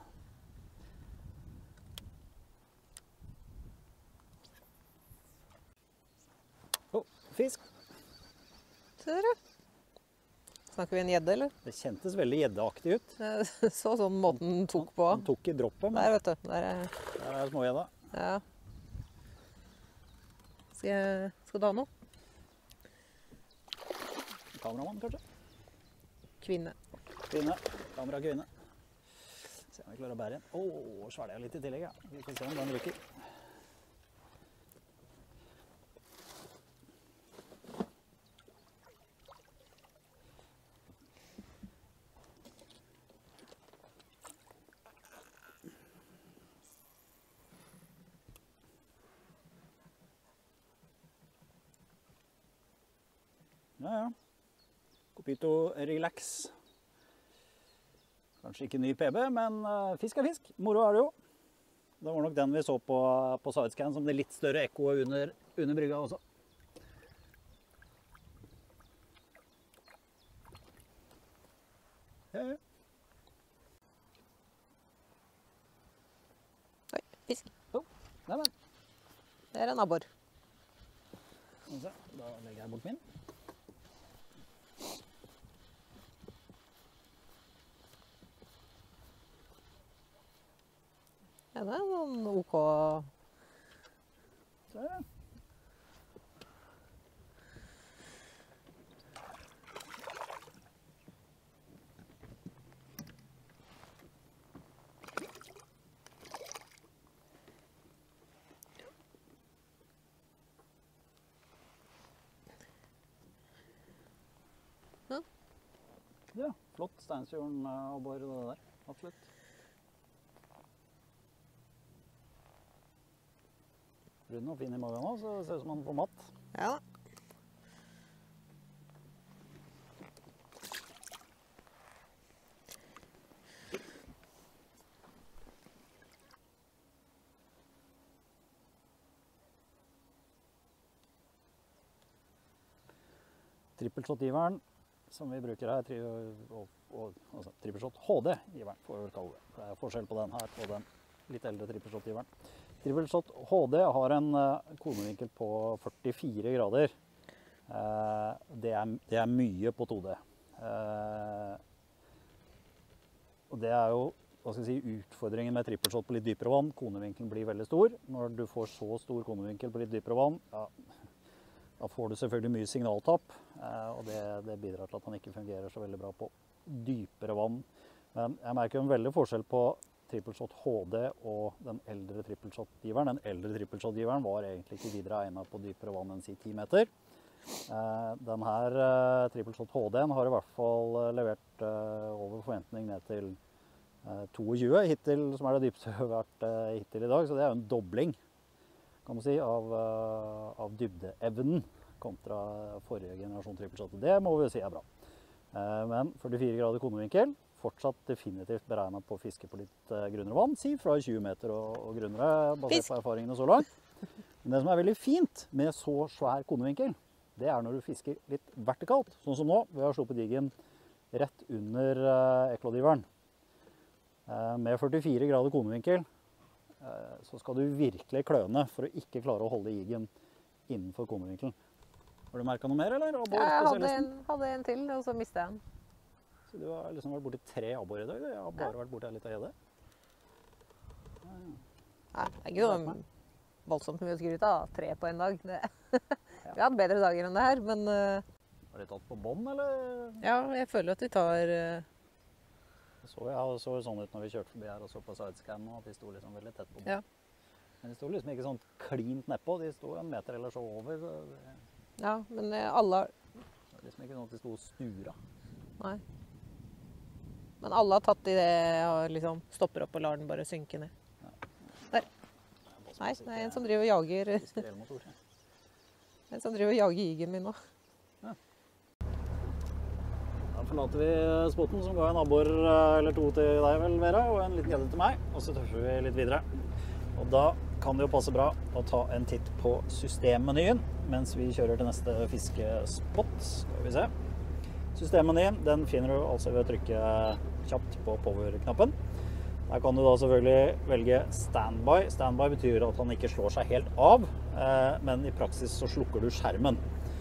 Fisk. Ser dere? Snakker vi en gjedde, eller? Det kjentes veldig gjeddeaktig ut. Så sånn måten den tok på. Den tok i droppet. Men Der, vet du. Der er smågjedda. Ja. Skal du ha noe? Kameramann, kanskje? Kvinne. Kvinne. Kamerakvinne. Se om vi klarer å bære den. Åh, svelger jeg litt i tillegg, ja. Vi får se om den ryker. Ja, ja. Copito Relax. Kanskje ikke ny PB, men fisk er fisk. Moro er det jo. Det var nok den vi så på sidescan som det litt større ekkoet under brygga også. Ja, ja. Oi, fisk. Nei, nei. Det er en abbor. Da legger jeg bort min. Ja, det er noen OK. Så, ja. Ja, flott Steinsfjorden-abbor det der, absolutt. Rund og fin i magen nå, så det ser ut som han får mat. Ja. Trippelshot-giveren som vi bruker her, altså trippelshot HD-giveren, får vi vel kalle det. Det er forskjell på den her og den litt eldre trippelshot-giveren. Trippelshot HD har en konevinkel på 44 grader. Det er mye på 2D. Og det er jo, hva skal jeg si, utfordringen med trippelshot på litt dypere vann. Konevinkelen blir veldig stor. Når du får så stor konevinkel på litt dypere vann, ja, da får du selvfølgelig mye signaltapp, og det bidrar til at han ikke fungerer så veldig bra på dypere vann. Men jeg merker jo en veldig forskjell på trippelshot HD og den eldre trippelshot-giveren. Den eldre trippelshot-giveren var egentlig ikke videre egnet på dypere vann enn si 10 meter. Den her trippelshot HD-en har i hvert fall levert over forventning ned til 22 hittil, som er det dypeste vi har vært hittil i dag. Så det er jo en dobling, kan man si, av dybdeevnen kontra forrige generasjon trippelshot. Det må vi jo si er bra. Men 44 grader konevinkel, fortsatt definitivt beregnet på fiske på litt grunnere vann, si fra 20 meter og grunnere, basert på erfaringene så langt. Men det som er veldig fint med så svær konevinkel, det er når du fisker litt vertikalt, sånn som nå. Vi har sluppet jiggen rett under eklodiveren. Med 44 grader konevinkel, så skal du virkelig kløne for å ikke klare å holde jiggen innenfor konevinkelen. Har du merket noe mer, eller? Jeg hadde en til, og så mistet jeg den. Så du har liksom vært borti 3 abbor i dag? Jeg har bare vært borti en liten gjedde. Nei, det er ikke noe voldsomt mye å skryte av. 3 på en dag. Vi har hatt bedre dager enn det her, men... Har de tatt på bånd, eller? Ja, jeg føler at de tar... Det så sånn ut når vi kjørte forbi her og så på sidescan, at de sto liksom veldig tett på bånd. Ja. Men de sto liksom ikke sånn klint nedpå, de sto en meter eller så over. Så Ja, men alle... det er liksom ikke sånn at de sto og stura. Nei. Men alle har tatt i det og liksom stopper opp og lar den bare synke ned. Der. Nei, det er en som driver og jager... En som driver og jager jiggen min nå. Da forlater vi spotten som ga en abbor eller 2 til deg vel, Vera, og en liten gjedde til meg, og så tøffer vi litt videre. Og da kan det jo passe bra å ta en titt på systemmenyen mens vi kjører til neste fiskespot. Skal vi se. Systemmenyen, den finner du altså ved å trykke kjapt på power-knappen. Der kan du da selvfølgelig velge standby. Standby betyr at han ikke slår seg helt av, men i praksis så slukker du skjermen.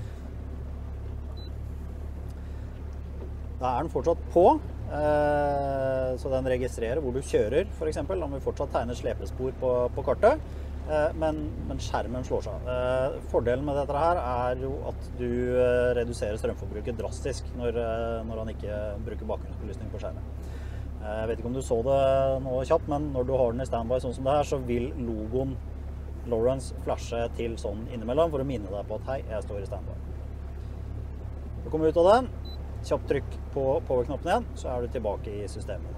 Da er den fortsatt på, så den registrerer hvor du kjører, for eksempel. Den vil fortsatt tegne slepespor på kartet, men skjermen slår seg av. Fordelen med dette her er jo at du reduserer strømforbruket drastisk når han ikke bruker bakgrunnsbelysning på skjermen. Jeg vet ikke om du så det nå kjapt, men når du har den i standby sånn som det her, så vil logoen Lowrance flashe til sånn innimellom for å minne deg på at hei, jeg står i standby. Du kommer ut av den. Kjapt trykk på power-knappen igjen, så er du tilbake i systemet.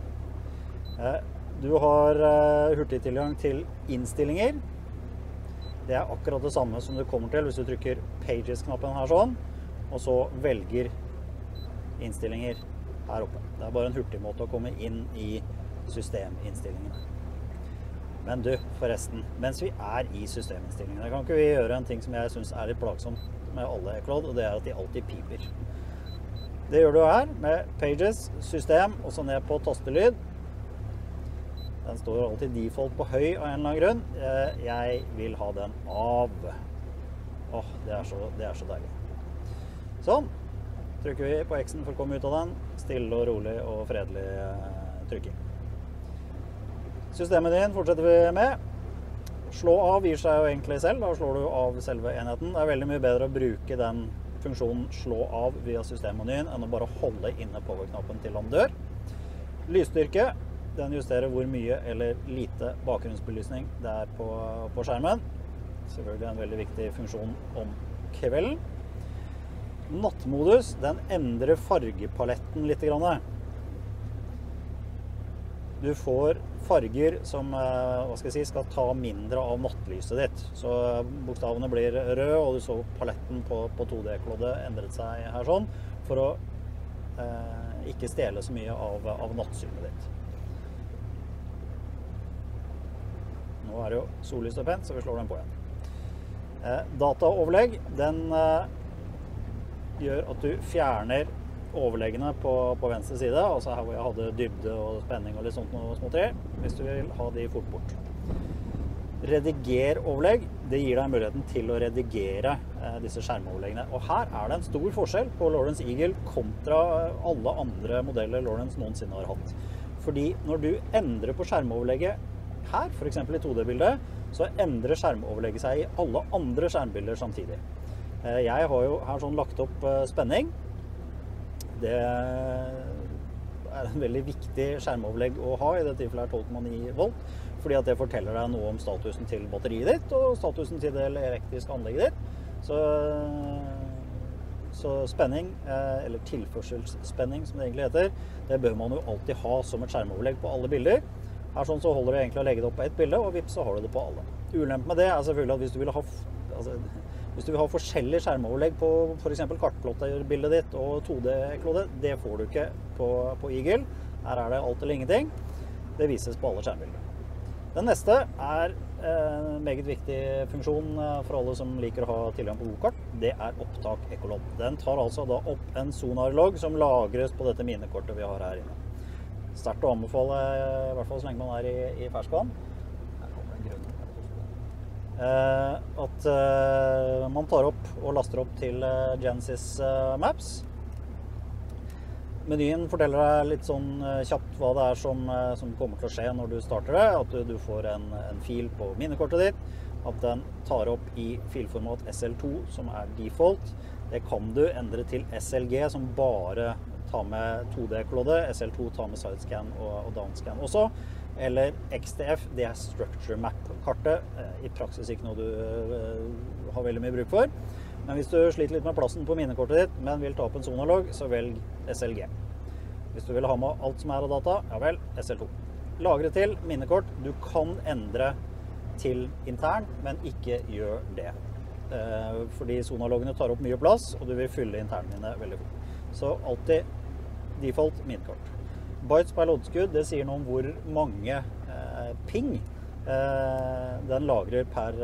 Du har hurtigtilgang til innstillinger. Det er akkurat det samme som du kommer til hvis du trykker Pages-knappen her sånn, og så velger innstillinger her oppe. Det er bare en hurtig måte å komme inn i systeminnstillingene. Men du, forresten, mens vi er i systeminnstillingene, kan ikke vi gjøre en ting som jeg synes er litt plagsomt med alle Eclod, og det er at de alltid piper. Det gjør du her med Pages, system, og så ned på tastelyd. Den står alltid default på høy av en eller annen grunn. Jeg vil ha den av. Åh, det er så deilig. Sånn. Trykker vi på X-en for å komme ut av den. Stille og rolig og fredelig trykking. Systemet din fortsetter vi med. Slå av gir seg jo egentlig selv. Da slår du av selve enheten. Det er veldig mye bedre å bruke den funksjonen slå av via systemmenyen enn å bare holde inne power-knappen til han dør. Lysstyrke, den justerer hvor mye eller lite bakgrunnsbelysning det er på skjermen. Selvfølgelig en veldig viktig funksjon om kvelden. Nattmodus, den endrer fargepaletten litt grann. Du får farger som skal ta mindre av nattlyset ditt. Så bokstavene blir røde, og du så paletten på 2D-kloddet endret seg her sånn, for å ikke stjele så mye av nattsynet ditt. Nå er det jo sollyst og pent, så vi slår den på igjen. Dataoverlegg, den gjør at du fjerner overleggene på venstre side, altså her hvor jeg hadde dybde og spenning og litt sånt noe småtteri, hvis du vil ha de fort bort. Rediger overlegg, det gir deg muligheten til å redigere disse skjermoverleggene. Og her er det en stor forskjell på Lawrence Eagle kontra alle andre modeller Lawrence noensinne har hatt. Fordi når du endrer på skjermoverlegget her, for eksempel i 2D-bildet, så endrer skjermoverlegget seg i alle andre skjermbilder samtidig. Jeg har jo her sånn lagt opp spenning. Det er en veldig viktig skjermoverlegg å ha, i det tilfellet er 12,9 volt, fordi at det forteller deg noe om statusen til batteriet ditt, og statusen til det elektriske anlegget ditt. Så spenning, eller tilførselsspenning som det egentlig heter, det bør man jo alltid ha som et skjermoverlegg på alle bilder. Her sånn så holder det egentlig å legge det opp på ett bilde, og vips så har du det på alle. Ulempen med det er selvfølgelig at hvis du vil ha forskjellige skjermoverlegg på for eksempel kartplotterbildet ditt og 2D-klode, det får du ikke på Eagle. Her er det alt eller ingenting. Det vises på alle skjermbilder. Den neste er en meget viktig funksjon for alle som liker å ha tilgang på godkart. Det er opptak ekkolodd. Den tar altså da opp en sonarlogg som lagres på dette minikortet vi har her inne. Sterkt å anbefale, i hvert fall så lenge man er i ferskvann. Her kommer den grønne. At man tar opp og laster opp til Genesis Maps. Menyen forteller deg litt sånn kjapt hva det er som kommer til å skje når du starter det. At du får en fil på minikortet ditt. At den tar opp i filformat SL2, som er default. Det kan du endre til SLG, som bare tar med 2D-klode. SL2 tar med sidescan og downscan også. Eller XDF, det er Structure Map-kartet. I praksis ikke noe du har veldig mye bruk for. Men hvis du sliter litt med plassen på minikortet ditt, men vil ta opp en sonarlogg, så velg SLG. Hvis du vil ha med alt som er av data, ja vel, SL2. Lagre til minikort. Du kan endre til intern, men ikke gjør det. Fordi sonarloggene tar opp mye plass, og du vil fylle internene veldig fort. Så alltid default minikort. Bytes per loddskudd, det sier noe om hvor mange ping den lagrer per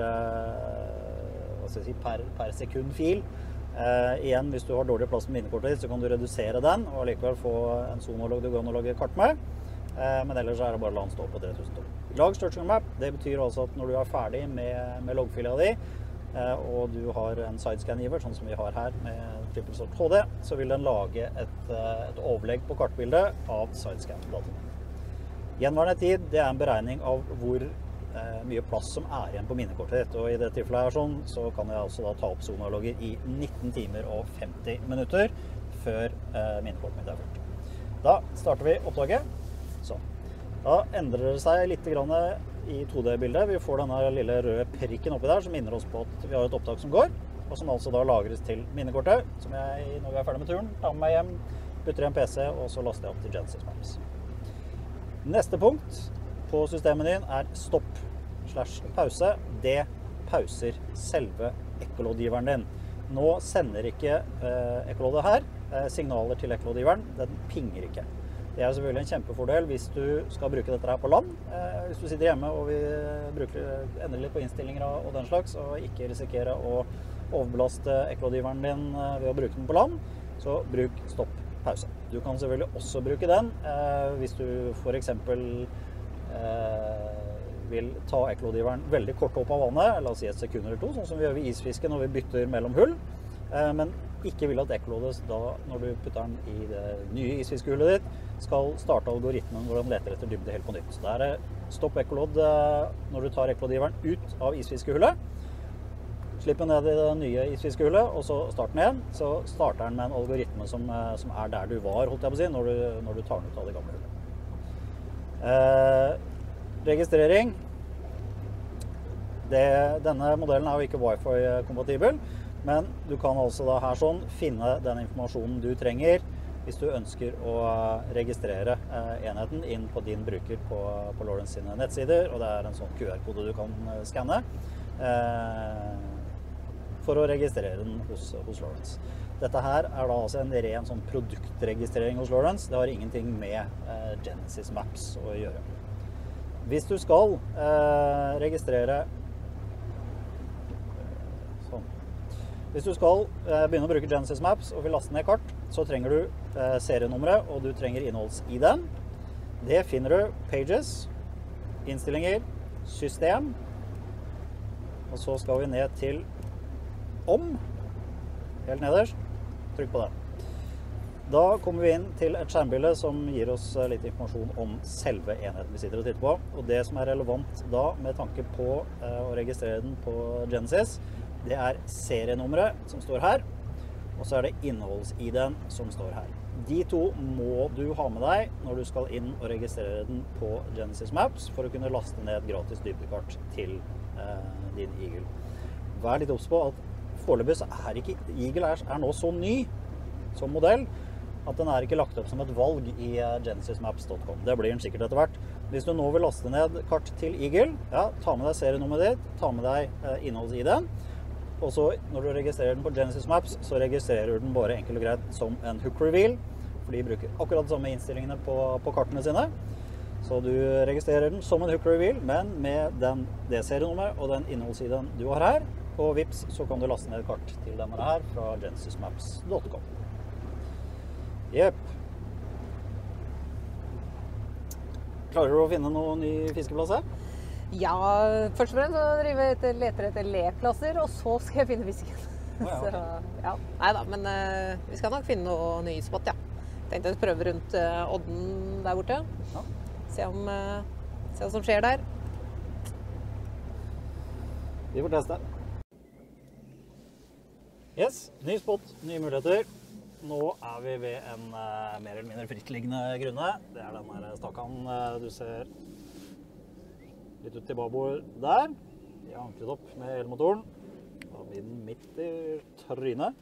sekund fil. Igjen, hvis du har dårlig plass med minikortet ditt, så kan du redusere den, og likevel få en sonarlogg du kan lage kart med. Men ellers er det bare å la den stå på 3000 dollar. Lag Structure Map, det betyr altså at når du er ferdig med loggfila di, og du har en sidescan-giver, sånn som vi har her med TripleSort HD, så vil den lage et overlegg på kartbildet av sidescan-dataen. Gjenværende tid, det er en beregning av hvor mye plass som er igjen på minikortet ditt, og i det tilfellet her sånn, så kan jeg altså da ta opp sonarlogger i 19 timer og 50 minutter før minikortet mitt er fullt. Da starter vi opptaket. Sånn. Da endrer det seg litt grann i 2D-bildet. Vi får denne lille røde prikken oppi der som minner oss på at vi har et opptak som går, og som altså da lagres til minikortet, som jeg, når vi er ferdig med turen, tar med meg hjem, putter i en PC, og så laster jeg opp til Genesis Maps. Neste punkt på systemmenyen er stopp/pause. Det pauser selve ekkoloddgiveren din. Nå sender ikke ekkoloddet her signaler til ekkoloddgiveren. Den pinger ikke. Det er selvfølgelig en kjempefordel hvis du skal bruke dette her på land. Hvis du sitter hjemme og vi endrer litt på innstillinger og den slags, og ikke risikere å overbelaste ekkoloddgiveren din ved å bruke den på land, så bruk stopp/pause. Du kan selvfølgelig også bruke den hvis du for eksempel vil ta ekkoloddgiveren veldig kort opp av vannet, la oss si et sekund eller to, sånn som vi gjør ved isfiske når vi bytter mellom hull, men ikke vil at ekkoloddet da, når du putter den i det nye isfiskehullet ditt, skal starte algoritmen hvor den leter etter dybde helt på nytt. Så da er det stopp ekkolodd når du tar ekkoloddgiveren ut av isfiskehullet, slipp den ned i det nye isfiskehullet, og så start den igjen. Så starter den med en algoritme som er der du var, holdt jeg på å si, når du tar den ut av det gamle hullet. Registrering. Denne modellen er jo ikke Wi-Fi-kompatibel, men du kan altså da her sånn finne den informasjonen du trenger hvis du ønsker å registrere enheten inn på din bruker på Lawrence sine nettsider, og det er en sånn QR-kode du kan skanne for å registrere den hos Lawrence. Dette her er da altså en ren sånn produktregistrering hos Lawrence. Det har ingenting med Genesis Maps å gjøre. Hvis du skal registrere sånn. Hvis du skal begynne å bruke Genesis Maps og vil laste ned kart, så trenger du serienummeret, og du trenger innholds-ID-en. Det finner du Pages, innstillinger, system, og så skal vi ned til helt nederst. Trykk på den. Da kommer vi inn til et skjermbilde som gir oss litt informasjon om selve enheten vi sitter og titter på. Og det som er relevant da, med tanke på å registrere den på Genesis, det er serienummeret som står her, og så er det innholds-ID-en som står her. De to må du ha med deg når du skal inn og registrere den på Genesis Maps for å kunne laste ned et gratis dybdekart til din Eagle. Vær litt obs på at foreløpig så er ikke Eagle er nå så ny som modell at den er ikke lagt opp som et valg i genesismaps.com. Det blir den sikkert etter hvert. Hvis du nå vil laste ned kart til Eagle, ja, ta med deg serienummeret ditt, ta med deg innholds-ID-en, og så når du registrerer den på Genesis Maps, så registrerer du den bare enkelt og greit som en hook reveal, for de bruker akkurat de samme innstillingene på kartene sine. Så du registrerer den som en hook reveal, men med det serienummeret og den innholds-ID-en du har her, og vips, så kan du laste ned kart til denne her fra genesismaps.com. Jepp. Klarer du å finne noen ny fiskeplass her? Ja, først og fremst så leter jeg etter leplasser, og så skal jeg finne fisken. Ja, okay. Så, ja. Neida, men vi skal nok finne noe ny spot, ja. Tenkte jeg prøve rundt Odden der borte. Ja. Se hva som skjer der. Vi får teste. Yes, ny spot, nye muligheter. Nå er vi ved en mer eller mindre frittliggende grunne. Det er den her stakkan du ser litt ut til babord der. Vi har ankret opp med elmotoren. Da blir den midt i trynet.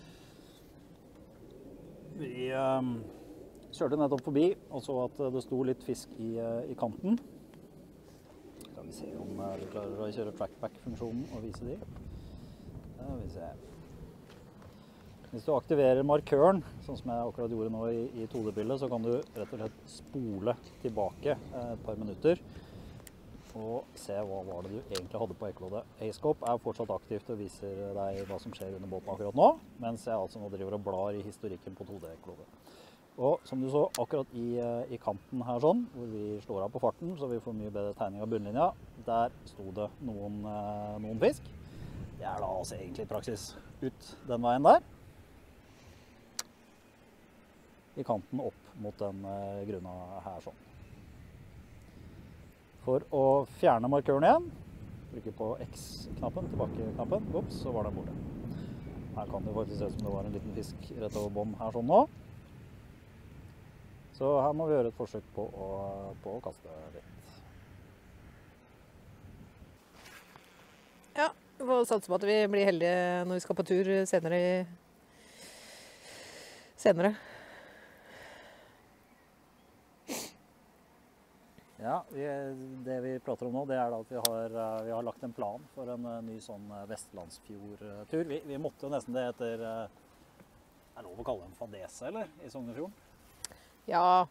Vi kjørte nettopp forbi og så at det sto litt fisk i kanten. Skal vi se om vi klarer å kjøre trackback-funksjonen og vise de. Da vil vi se. Hvis du aktiverer markøren, sånn som jeg akkurat gjorde nå i 2D-bildet, så kan du rett og slett spole tilbake et par minutter og se hva var det du egentlig hadde på ekkolodet. A-scope er fortsatt aktivt og viser deg hva som skjer under båten akkurat nå, mens jeg altså nå driver og blar i historikken på 2D-ekkolodet. Og som du så akkurat i kanten her sånn, hvor vi slår av på farten, så vi får mye bedre tegning av bunnlinja, der sto det noen fisk. Det er da altså egentlig i praksis ut den veien der. I kanten opp mot den grunna her sånn. For å fjerne markøren igjen, trykke på X-knappen, tilbake-knappen, så var den borte. Her kan det faktisk se ut som det var en liten fisk rett over bånd her sånn nå. Så her må vi gjøre et forsøk på å kaste litt. Ja, vi får satse på at vi blir heldige når vi skal på tur senere. Ja, det vi prater om nå, det er da at vi har lagt en plan for en ny sånn Vestlandsfjord-tur. Vi måtte jo nesten det etter, er lov å kalle det en fadese, eller? I Sognefjorden? Ja,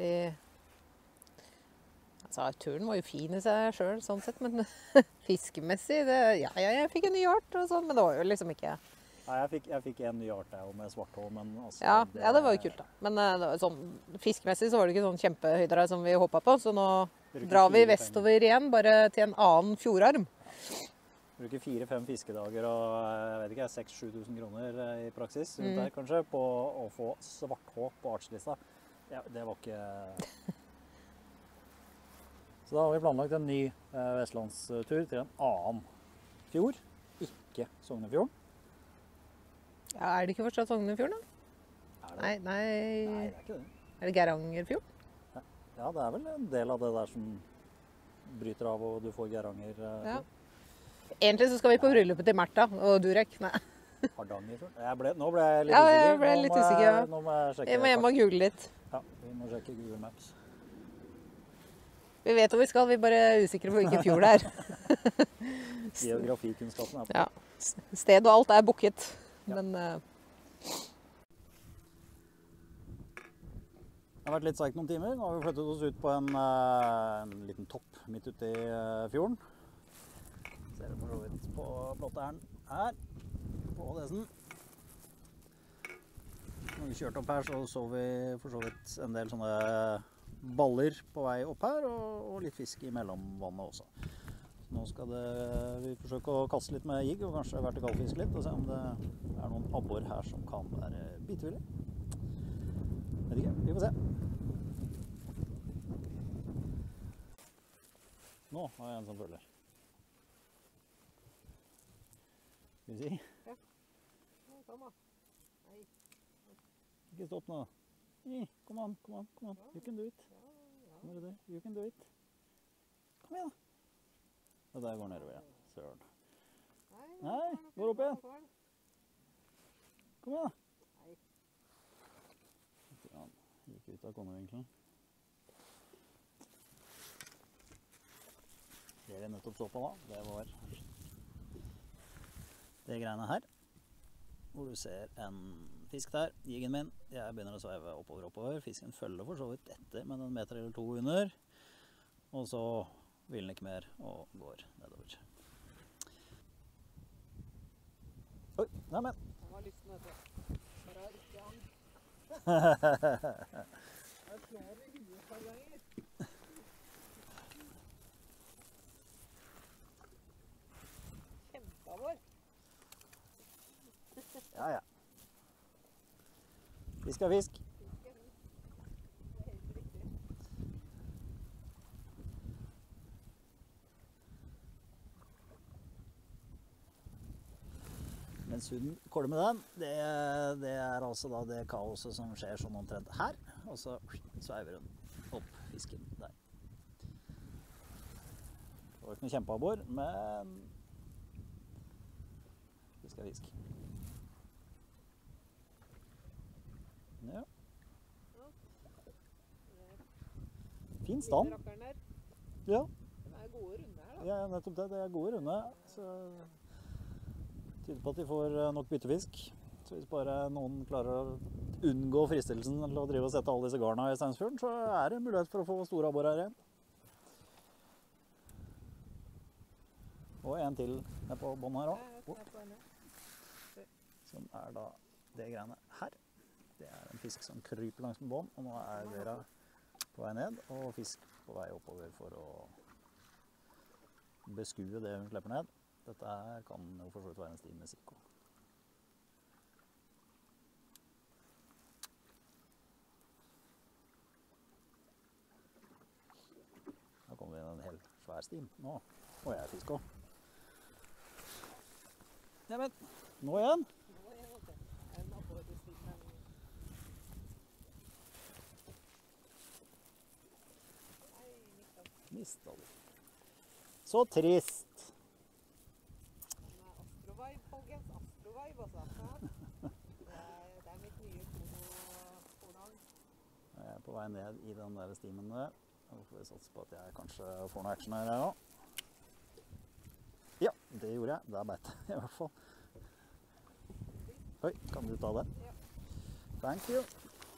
altså turen var jo fin i seg selv, sånn sett, men fiskemessig, jeg fikk en ny art og sånn, men det var jo liksom ikke... Nei, jeg fikk en ny art der med svarthål, men altså... Ja, det var jo kult da. Men det var sånn, fiskemessig så var det ikke sånn kjempehøyder her som vi håpet på, så nå drar vi vestover igjen, bare til en annen fjordarm. Bruker 4-5 fiskedager og, jeg vet ikke, 6-7 000 kroner i praksis rundt der kanskje, på å få svarthål på artslista. Ja, det var ikke... Så da har vi planlagt en ny vestlandstur til en annen fjord, ikke Sognefjorden. Ja, er det ikke fortsatt Sognefjorden da? Nei, det er ikke det. Er det Geirangerfjorden? Ja, det er vel en del av det der som bryter av og du får Geiranger. Ja. Egentlig så skal vi på bryllupet til Märtha og Durek. Nei. Hardangerfjorden? Nå ble jeg litt usikker. Ja, jeg ble litt usikker, ja. Nå må jeg sjekke. Jeg må hjem og google litt. Ja, vi må sjekke Google Maps. Vi vet hvor vi skal, vi er bare usikre på hvilken fjord det er. Geografikunnskapen er på. Ja, sted og alt er booket. Ja. Men det har vært litt seigt noen timer. Nå har vi flyttet oss ut på en liten topp midt ute i fjorden. Ser du for så vidt på plotteren her, på Odesen. Når vi kjørte opp her, så vi for så vidt en del sånne baller på vei opp her, og litt fisk i mellomvannet også. Nå skal vi forsøke å kaste litt med jigg og kanskje vertikalfiske litt og se om det er noen abbor her som kan være bitevillig. Vet ikke, vi får se. Nå har jeg en som følger. Skal vi si? Ja. Kom da. Nei. Ikke stopp nå. Kom an. You can do it. You can do it. Kom igjen da. Og der går nedover igjen. Søren. Nei, går opp igjen. Kom igjen da. Nei. Gikk ut av konnevinkelen. Det vi nettopp så på da, det var det greiene her. Hvor du ser en fisk der, jiggen min. Jeg begynner å sveive oppover. Fisken følger for så vidt etter, men en meter eller to under. Og så vil den ikke mer og går nedover. Oi, nei men. Han har lysten, vet du. Bare har ikke han. Jeg slår i huet et par ganger. Kjempeabbor. Ja. Fisk er fisk. Mens hunden kolder med den, det er altså da det kaoset som skjer sånn omtrent her. Og så sveiver hun opp fisken der. Det var ikke noe kjempeabbor, men fisk er fisk. Ja. Fin stand. Ja. Det er gode runde her da. Ja, nettopp det. Det er gode runde. Så tyder på at de får nok byttefisk. Så hvis bare noen klarer å unngå fristelsen til å drive og sette alle disse garna i Steinsfjorden, så er det mulighet for å få store abbor her igjen. Og en til nede på båndet her også. Som er da det greiene her. Det er en fisk som kryper langs med bånd, og nå er Vera på vei ned, og fisk på vei oppover for å beskue det hun slipper ned. Dette her kan jo for så vidt være en stim med sikko. Da kommer vi inn en hel svær stim. Nå får jeg fisk også. Ja, men nå igjen. Mistet du. Så trist. Astrovibe, folkens. Astrovibe, altså. Det er mitt nye pornavn. Jeg er på vei ned i den der stimen der. Nå får vi satse på at jeg kanskje får noe action her også. Ja, det gjorde jeg. Der beit jeg i hvert fall. Oi, kan du ta den? Ja. Thank you.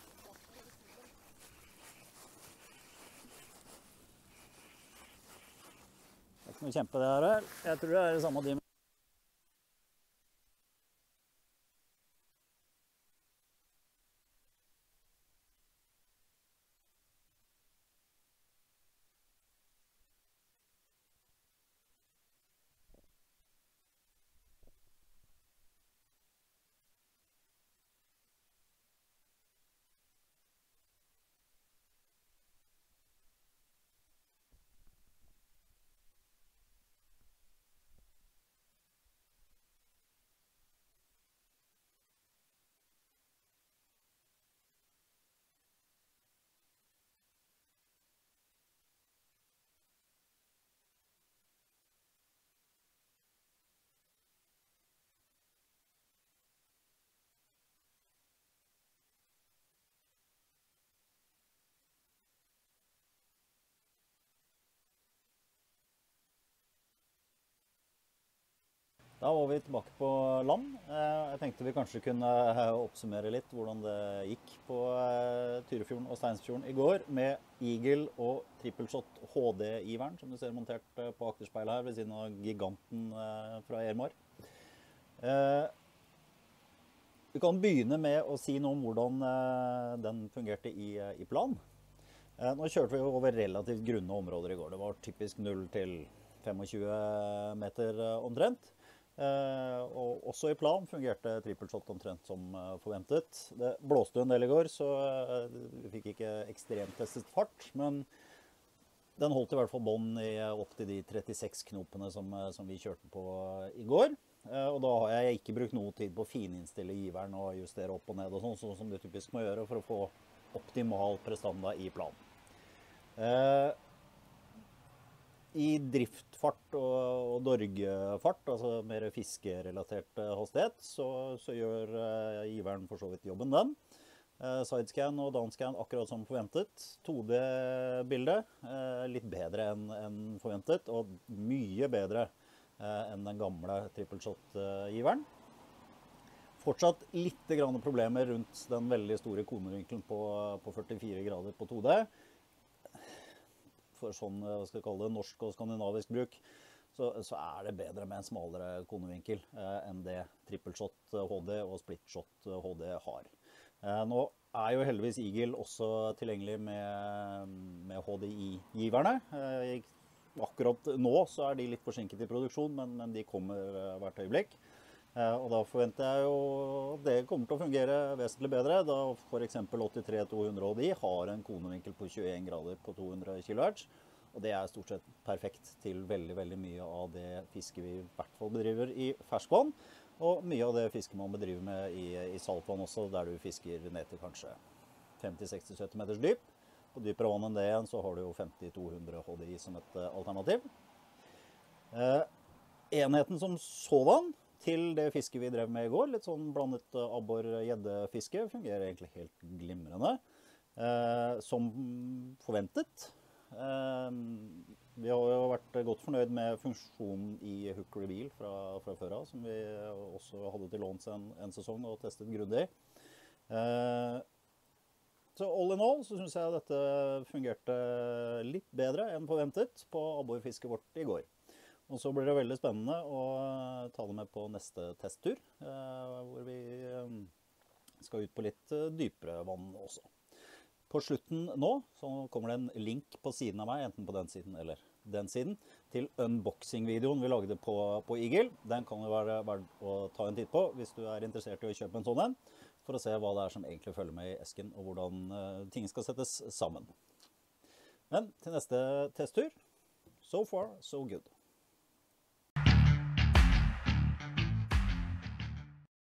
Det er ikke noe kjempe det her. Jeg tror det er det samme de. Da var vi tilbake på land. Jeg tenkte vi kanskje kunne oppsummere litt hvordan det gikk på Tyrifjorden og Steinsfjorden i går med Eagle og trippelshot HD-iveren, som du ser montert på akterspeilet her ved siden av giganten fra Ermar. Vi kan begynne med å si noe om hvordan den fungerte i plan. Nå kjørte vi over relativt grunne områder i går. Det var typisk 0 til 25 meter omtrent. Og også i plan fungerte trippelshot omtrent som forventet. Det blåste en del i går, så vi fikk ikke ekstremt testet fart, men den holdt i hvert fall bånd opp til de 36 knopene som vi kjørte på i går. Og da har jeg ikke brukt noe tid på å fininnstille giveren og justere opp og ned og sånn som du typisk må gjøre for å få optimal prestanda i plan. I driftfart og dorgefart, altså mer fiskerelatert hastighet, så gjør giveren for så vidt jobben den. Sidescan og downscan akkurat som forventet. 2D-bildet litt bedre enn forventet, og mye bedre enn den gamle trippelshot-giveren. Fortsatt litt grann problemer rundt den veldig store konevinkelen på 44 grader på 2D. For sånn, hva skal jeg kalle det, norsk og skandinavisk bruk, så det bedre med en smalere konevinkel enn det trippelshot HD og splitshot HD har. Nå jo heldigvis Eagle også tilgjengelig med HDI-giverne. Akkurat nå så de litt forsinket i produksjon, men de kommer hvert øyeblikk. Og da forventer jeg jo at det kommer til å fungere vesentlig bedre, da for eksempel 83-200 HDI har en konevinkel på 21 grader på 200 kHz. Og det stort sett perfekt til veldig, veldig mye av det fisket vi i hvert fall bedriver i ferskvann. Og mye av det fisket man bedriver med i saltvann også, der du fisker ned til kanskje 50-60-70 meters dyp. På dypere vann enn det igjen, så har du jo 50-200 HDI som et alternativ. Enheten som sådan til det fisket vi drev med i går, litt sånn blandet abbor-gjeddefiske, fungerer egentlig helt glimrende. Som forventet. Vi har jo vært godt fornøyd med funksjonen i hook reveal fra før av, som vi også hadde til låns en sesong og testet grundig. Så all in all så synes jeg dette fungerte litt bedre enn forventet på abborfisket vårt i går. Og så blir det veldig spennende å ta det med på neste testtur, hvor vi skal ut på litt dypere vann også. På slutten nå så kommer det en link på siden av meg, enten på den siden eller den siden, til unboxing-videoen vi lagde på Eagle. Den kan jo være verdt å ta en titt på hvis du interessert i å kjøpe en sånn en, for å se hva det som egentlig følger med i esken, og hvordan ting skal settes sammen. Men til neste testtur, so far, so good.